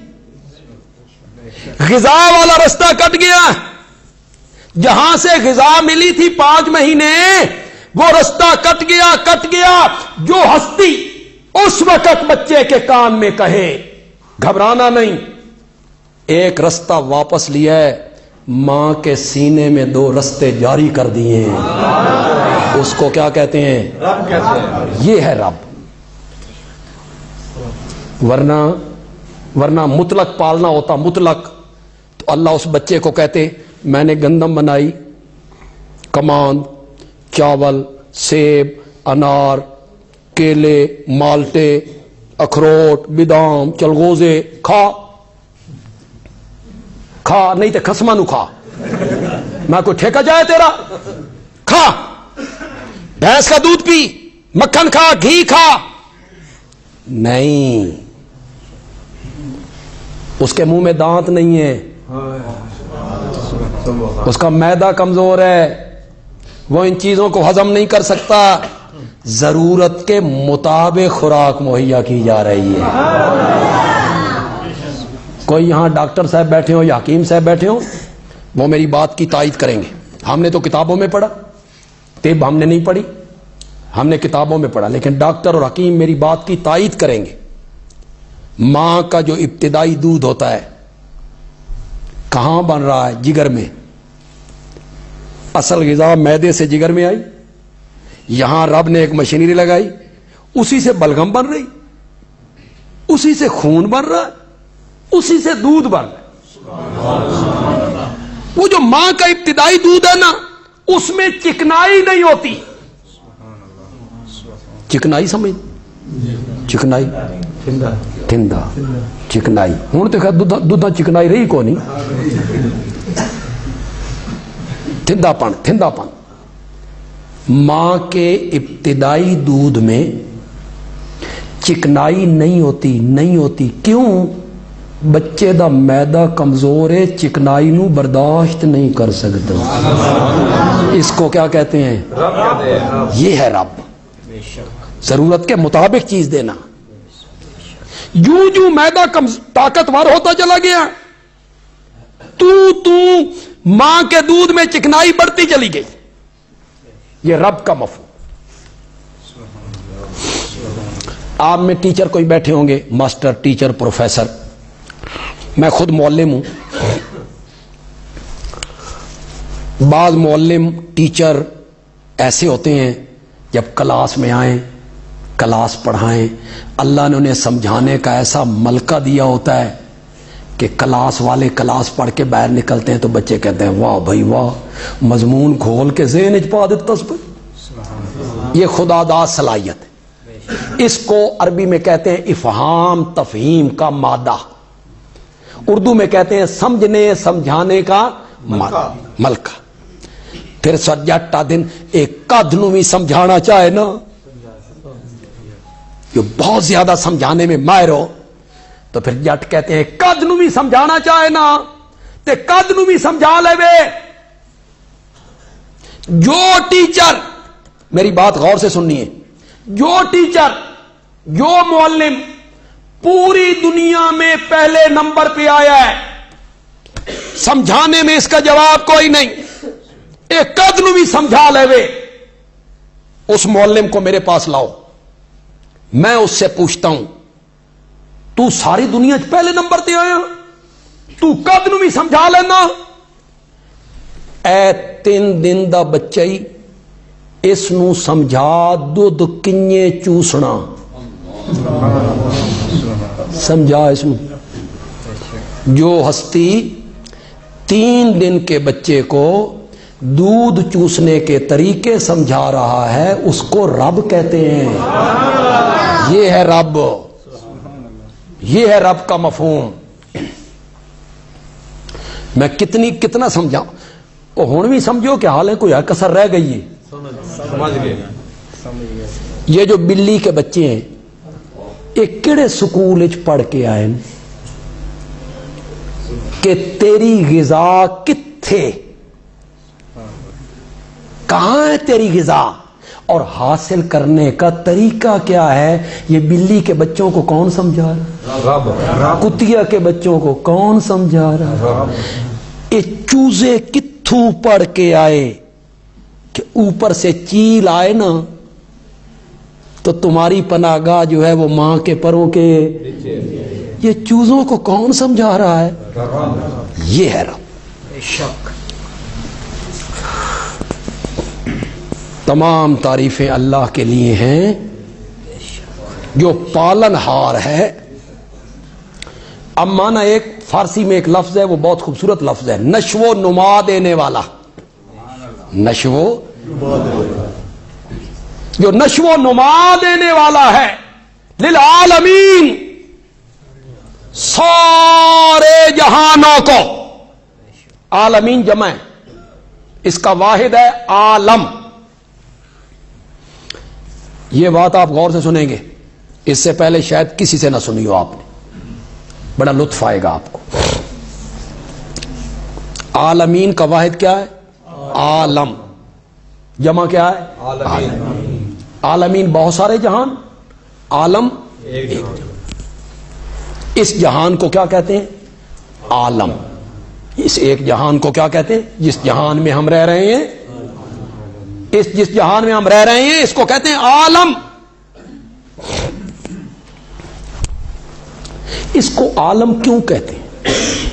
غذا والا رستہ کٹ گیا، جہاں سے غذا ملی تھی 5 مہینے وہ رستہ کٹ گیا۔ جو ہستی اس وقت بچے کے کان میں کہے گھبرانا نہیں، ایک رستہ واپس لیا ہے، ماں کے سینے میں 2 رستے جاری کر دیے ہیں، اس کو کیا کہتے ہیں؟ رب کہتے ہیں۔ یہ ہے رب، ورنہ مطلق پالنا ہوتا، مطلق تو اللہ اس بچے کو کہتے میں نے گندم بنائی، کماند، چاول، سیب، انار، کیلے، مالٹے، اخروٹ، بادام، چلغوزے، کھا نہیں تے خسما نو کھا، میں کوئی ٹھیکہ جائے تیرا، کھا، بھینس کا دودھ پی، مکھن کھا، گھی کھا، نہیں، اس کے منہ میں دانت نہیں ہے، اس کا معدہ کمزور ہے، وہ ان چیزوں کو ہضم نہیں کر سکتا، ضرورت کے مطابق خوراک مہیا کی جا رہی ہے۔ کوئی یہاں ڈاکٹر صاحب بیٹھے ہو یا حکیم صاحب بیٹھے ہو، وہ میری بات کی تائید کریں گے، ہم نے تو کتابوں میں پڑھا، طب ہم نے نہیں پڑھی، ہم نے کتابوں میں پڑھا، لیکن ڈاکٹر اور حکیم میری بات کی تائید کریں گے۔ ماں کا جو ابتدائی دودھ ہوتا ہے کہاں بن رہا ہے؟ جگر میں، اصل غذا معدے سے جگر میں آئی، یہاں رب نے ایک مشینری لگائی، اسی سے بلغم بن رہی، اسی سے خون بن رہا ہے، اسی سے دودھ بن رہا ہے۔ وہ جو ماں کا ابتدائی دودھ ہے نا، اس میں چکنائی نہیں ہوتی، چکنائی سمجھ، چکنائی ٹھنڈا چکنائی، ہوں تو دودھ چکنائی رہی کو نہیں، ٹھنڈا پن۔ ماں کے ابتدائی دودھ میں چکنائی نہیں ہوتی، کیوں؟ بچے دا معدہ کمزور ہے، چکنائی نو برداشت نہیں کر سکتا، اس کو کیا کہتے ہیں؟ یہ ہے رب، ضرورت کے مطابق چیز دینا۔ جو معدہ طاقتور ہوتا چلا گیا، تو ماں کے دودھ میں چکنائی بڑھتی چلی گئی، یہ رب کا مفہوم۔ آپ میں ٹیچر کوئی بیٹھے ہوں گے، ماسٹر، ٹیچر، پروفیسر، میں خود معلم ہوں، بعض معلم ٹیچر ایسے ہوتے ہیں جب کلاس میں آئیں، کلاس پڑھائیں، اللہ نے انہیں سمجھانے کا ایسا ملکہ دیا ہوتا ہے کہ کلاس والے کلاس پڑھ کے باہر نکلتے ہیں تو بچے کہتے ہیں واہ بھائی واہ، مضمون کھول کے ذہن پا دیتا اس پر۔ یہ خدا داد صلاحیت ہے، اس کو عربی میں کہتے ہیں افہام تفہیم کا مادہ، اردو میں کہتے ہیں سمجھنے سمجھانے کا ملکہ۔ پھر سجاٹا دن ایک کدھ نو بھی سمجھانا چاہے نا، جو بہت زیادہ سمجھانے میں ماہر ہو تو پھر جٹ کہتے ہیں کد نو بھی سمجھانا چاہے نا تے کد نو بھی سمجھا لے وے. جو ٹیچر، میری بات غور سے سننی ہے، جو ٹیچر، جو معلم پوری دنیا میں پہلے نمبر پہ آیا ہے، سمجھانے میں اس کا جواب کوئی نہیں، ایک قد نو بھی سمجھا لے وے، اس معلم کو میرے پاس لاؤ، میں اس سے پوچھتا ہوں تو ساری دنیا پہلے نمبر تے آیا، تو قد نو بھی سمجھا لینا. اے 3 دن دا بچہ ہی اس نو سمجھا دودھ کنیے چوسنا، سمجھا اس نو. جو ہستی 3 دن کے بچے کو دودھ چوسنے کے طریقے سمجھا رہا ہے اس کو رب کہتے ہیں. یہ ہے رب، یہ ہے رب کا مفہوم. میں کتنا سمجھاؤں، ہوں بھی سمجھو کہ حال ہے کوئی کسر رہ گئی ہے. یہ جو بلی کے بچے ہیں یہ کہڑے سکول پڑھ کے آئے کہ تیری غذا کتھے، کہاں ہے تیری غذا اور حاصل کرنے کا طریقہ کیا ہے، یہ بلی کے بچوں کو کون سمجھا رہا، کتیا کے بچوں کو کون سمجھا رہا. یہ چوزے کتھوں پڑھ کے آئے کہ اوپر سے چیل آئے نا تو تمہاری پناہ گاہ جو ہے وہ ماں کے پروں کے، یہ چوزوں کو کون سمجھا رہا ہے، یہ ہے رب. تمام تعریفیں اللہ کے لیے ہیں جو پالن ہار ہے. اب مانا ایک فارسی میں ایک لفظ ہے وہ بہت خوبصورت لفظ ہے، نشو و نما دینے والا. نشو جو نشو و نما دینے والا ہے للعالمین، سارے جہانوں کو. عالمین جمع ہے، اس کا واحد ہے عالم. یہ بات آپ غور سے سنیں گے، اس سے پہلے شاید کسی سے نہ سنی ہو آپ نے، بڑا لطف آئے گا آپ کو. عالمین کا واحد کیا ہے، عالم. جمع کیا ہے، عالمین. عالمین بہت سارے جہان، عالم ایک جہان. اس جہان کو کیا کہتے ہیں، عالم. اس ایک جہان کو کیا کہتے ہیں، جس جہان میں ہم رہ رہے ہیں، جس جہان میں ہم رہ رہے ہیں اس کو کہتے ہیں عالم. اس کو عالم کیوں کہتے ہیں،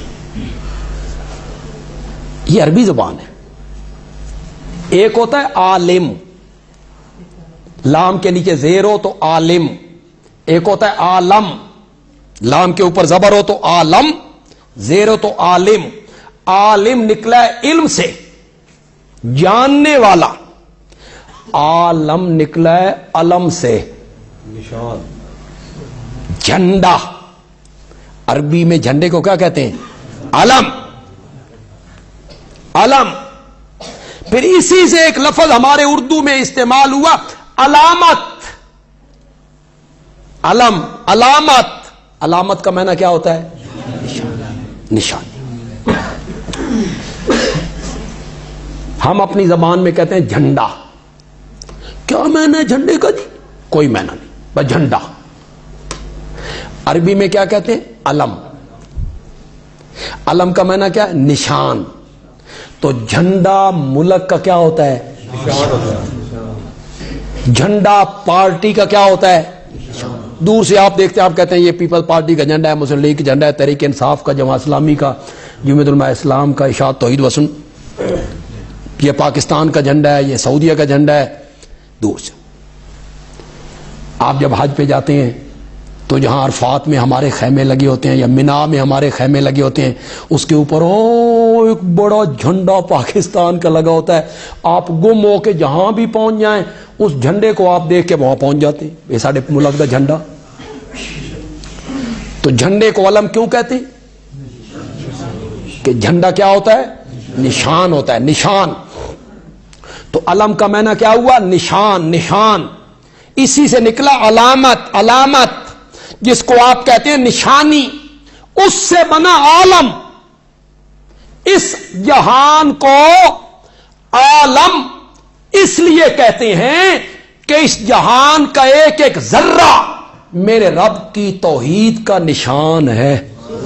یہ عربی زبان ہے. ایک ہوتا ہے عالم، لام کے نیچے زیر ہو تو عالم. ایک ہوتا ہے عالم، لام کے اوپر زبر ہو تو عالم، زیر ہو تو عالم. عالم نکلا ہے علم سے، جاننے والا. عالم نکلا ہے علم سے، نشان. جھنڈا، عربی میں جھنڈے کو کیا کہتے ہیں، علم. علم. پھر اسی سے ایک لفظ ہمارے اردو میں استعمال ہوا، علامت. علم، علامت. علامت کا معنی کیا ہوتا ہے، نشان. ہم اپنی زبان میں کہتے ہیں جھنڈا. کیا معنی ہے جھنڈے کا جی، کوئی معنی نہیں، بس جھنڈا. عربی میں کیا کہتے ہیں، علم. علم کا معنی کیا ہے، نشان. تو جھنڈا ملک کا کیا ہوتا ہے، جھنڈا پارٹی کا کیا ہوتا ہے. دور سے آپ دیکھتے ہیں، آپ کہتے ہیں یہ پیپل پارٹی کا جھنڈا ہے، مسلم لیگ کا جھنڈا ہے، تحریک انصاف کا، جماعت اسلامی کا، جمعیت علماء اسلام کا، اشاعت توحید وسن، یہ پاکستان کا جھنڈا ہے، یہ سعودیہ کا جھنڈا ہے. دور سے آپ جب حج پہ جاتے ہیں تو جہاں عرفات میں ہمارے خیمے لگے ہوتے ہیں یا مینا میں ہمارے خیمے لگے ہوتے ہیں، اس کے اوپر ایک بڑا جھنڈا پاکستان کا لگا ہوتا ہے. آپ گم ہو کے جہاں بھی پہنچ جائیں اس جھنڈے کو آپ دیکھ کے وہاں پہنچ جاتے ہیں، یہ سارے ملک کا جھنڈا. تو جھنڈے کو علم کیوں کہتے کہ جھنڈا کیا ہوتا ہے، نشان ہوتا ہے، نشان. تو علم کا معنی کیا ہوا، نشان. نشان इसी से निकला अलामत। अलामत जिसको आप कहते हैं निशानी, उससे बना आलम। इस जहान को आलम इसलिए कहते हैं कि इस जहान का एक एक जर्रा मेरे रब की तौहीद का निशान है,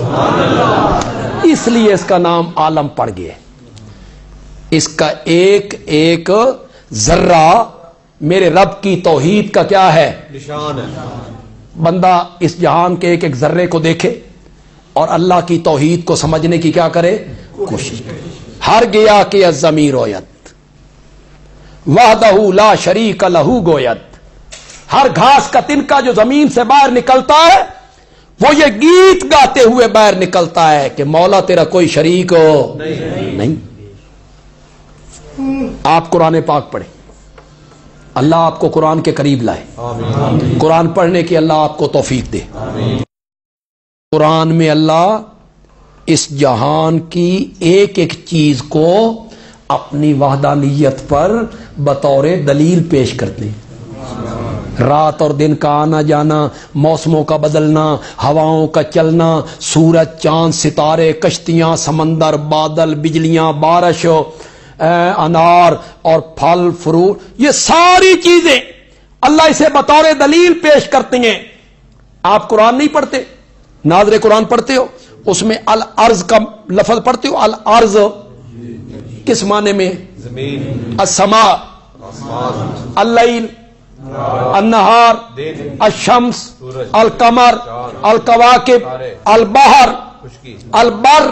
इसलिए इसका नाम आलम पड़ गया। इसका एक एक जर्रा मेरे रब की तौहीद का क्या है? निशान है। बंदा इस जहान के एक एक जर्रे को देखे और अल्लाह की तौहीद को समझने की क्या करे? कोशिश करे। हर गया के ज़मीर रोयत वहदहू ला शरीक लहू गोयत। हर घास का तिनका जो जमीन से बाहर निकलता है वो ये गीत गाते हुए बाहर निकलता है कि मौला तेरा कोई शरीक हो नहीं। आप कुरान पाक पढ़े, अल्लाह आपको कुरान के करीब लाए। कुरान पढ़ने की अल्लाह आपको तौफीक दे। कुरान में अल्लाह इस जहान की एक एक चीज को अपनी वहदानियत पर बतौर दलील पेश करते हैं। रात और दिन का आना जाना, मौसमों का बदलना, हवाओं का चलना, सूरज चांद सितारे, कश्तियां समंदर, बादल, बिजलियां, बारिश, अनार और फल फ्रूट, ये सारी चीजें अल्लाह इसे बतौर दलील पेश करते हैं। आप कुरान नहीं पढ़ते, नाज़रे कुरान पढ़ते हो, उसमें अल अर्ज का लफ्ज पढ़ते हो। अल अर्ज किस माने में? जमीन। अस्समा, अल-लैल, अन्नहार, अश-शम्स, अल-कमर, अल-कवाकिब, अल-बहर, अल-बर,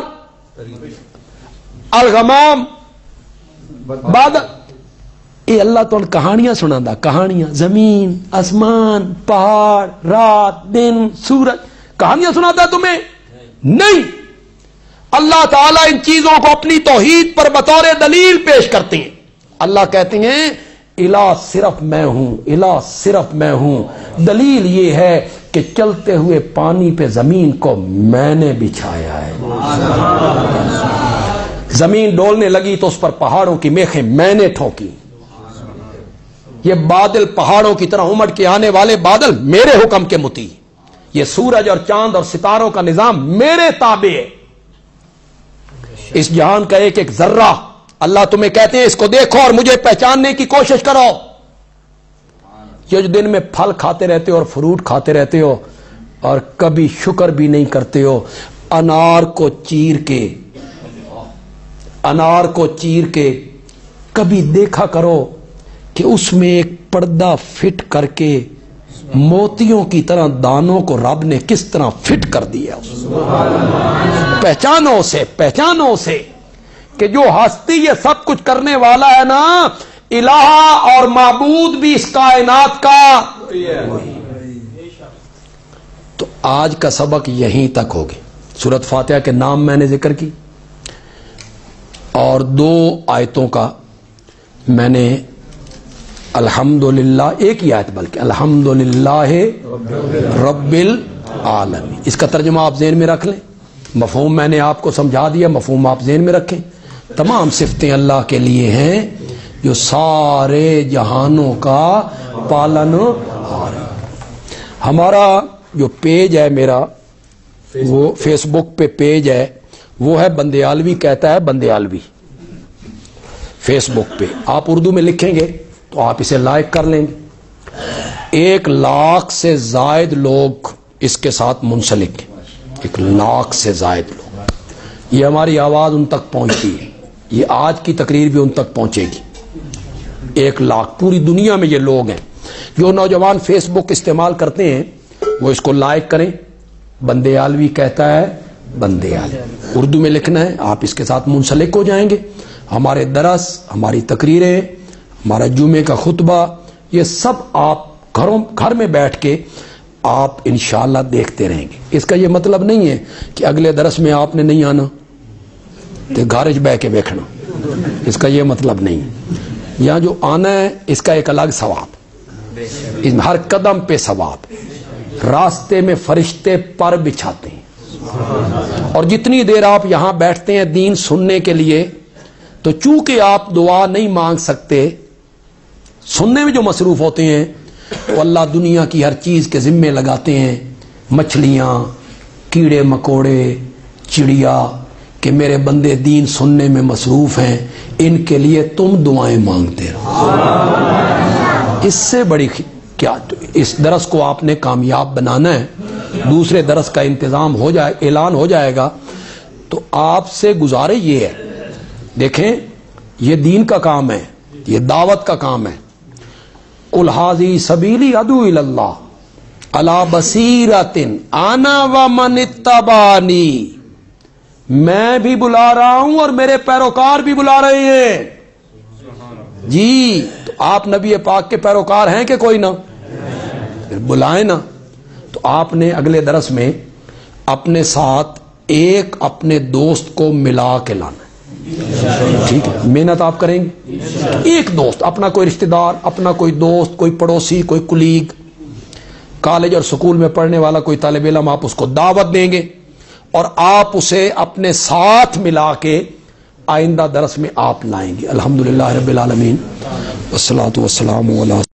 अल-गमाम, बादल। ये अल्लाह तो कहानियां सुनांदा, कहानियां, जमीन, आसमान, पहाड़, रात, दिन, सूरज, कहानियां सुनाता है तुम्हें? नहीं। अल्लाह ताला इन चीजों को अपनी तौहीद पर बतौर दलील पेश करते हैं। अल्लाह कहते हैं इला सिर्फ मैं हूं, इला सिर्फ मैं हूं। दलील ये है कि चलते हुए पानी पे जमीन को मैंने बिछाया है। जमीन डोलने लगी तो उस पर पहाड़ों की मेखें मैंने ठोकी। ये बादल पहाड़ों की तरह उमड़ के आने वाले बादल मेरे हुक्म के मुती। ये सूरज और चांद और सितारों का निजाम मेरे ताबे है। इस जहान का एक एक जर्रा अल्लाह तुम्हें कहते हैं इसको देखो और मुझे पहचानने की कोशिश करो। ये जो दिन में फल खाते रहते हो और फ्रूट खाते रहते हो और कभी शुक्र भी नहीं करते हो, अनार को चीर के कभी देखा करो कि उसमें एक पर्दा फिट करके मोतियों की तरह दानों को रब ने किस तरह फिट कर दिया। पहचानो उसे कि जो हस्ती ये सब कुछ करने वाला है ना, इलाहा और माबूद भी इस कायनात का। तो आज का सबक यहीं तक हो गया। सूरत फातिहा के नाम मैंने जिक्र की और 2 आयतों का मैंने अल्हम्दुलिल्लाह, एक ही आयत बल्कि अल्हम्दुलिल्लाह रब्बिल आलमीन, इसका तर्जुमा आप ज़हन में रख लें। मफ़हूम मैंने आपको समझा दिया, मफ़हूम आप ज़हन में रखें। तमाम सिफ़तें अल्लाह के लिए हैं जो सारे जहानों का पालनहार है। हमारा जो पेज है, मेरा वो फेसबुक पे पेज है, वो है बंदेयालवी कहता है बंदेयालवी। फेसबुक पे आप उर्दू में लिखेंगे तो आप इसे लाइक कर लेंगे। 1 लाख से जायद लोग इसके साथ मुंसलिक हैं, 1 लाख से जायद लोग। ये हमारी आवाज उन तक पहुंचती है, ये आज की तकरीर भी उन तक पहुंचेगी। 1 लाख पूरी दुनिया में ये लोग हैं। जो नौजवान फेसबुक इस्तेमाल करते हैं वो इसको लाइक करें। बंदेयालवी कहता है बंदेयालवी, उर्दू में लिखना है, आप इसके साथ मुंसलिक हो जाएंगे। हमारे दरस, हमारी तकरीरें, हमारा जुमे का खुतबा, ये सब आप घर में बैठ के आप इंशाअल्लाह देखते रहेंगे। इसका ये मतलब नहीं है कि अगले दरस में आपने नहीं आना तो घर च बह के देखना, इसका ये मतलब नहीं है। यहाँ जो आना है इसका एक अलग सवाब, इसमें हर कदम पे सवाब। रास्ते में फरिश्ते पर बिछाते हैं और जितनी देर आप यहां बैठते हैं दीन सुनने के लिए, तो चूंकि आप दुआ नहीं मांग सकते, सुनने में जो मसरूफ होते हैं, تو اللہ دنیا کی ہر چیز کے ذمے لگاتے ہیں، مچھلیاں، کیڑے مکوڑے، چڑیا، کہ میرے بندے دین سننے میں مصروف ہیں، ان کے لیے تم دعائیں مانگتے رہو۔ اس سے بڑی کیا؟ اس درس کو آپ نے کامیاب بنانا ہے، دوسرے درس کا انتظام ہو جائے، اعلان ہو جائے گا، تو آپ سے گزارش یہ ہے، دیکھیں یہ دین کا کام ہے، یہ دعوت کا کام ہے۔ قل ھذی سبیلی ادعو الی اللہ علی بصیرۃ انا ومن اتبعنی، میں بھی بلا رہا ہوں اور میرے پیروکار بھی بلا رہے ہیں جی۔ تو آپ نبی پاک کے پیروکار ہیں کہ کوئی نہ؟ پھر بلائیں نا۔ تو آپ نے اگلے درس میں اپنے ساتھ ایک اپنے دوست کو ملا کے لانا ہے، ٹھیک ہے؟ محنت آپ کریں گے، ایک دوست، اپنا کوئی رشتہ دار، اپنا کوئی دوست، کوئی پڑوسی، کوئی کلیگ، کالج اور سکول میں پڑھنے والا کوئی طالب علم، آپ اس کو دعوت دیں گے اور آپ اسے اپنے ساتھ ملا کے آئندہ درس میں آپ لائیں گے۔ الحمدللہ رب العالمین والصلاۃ والسلام علی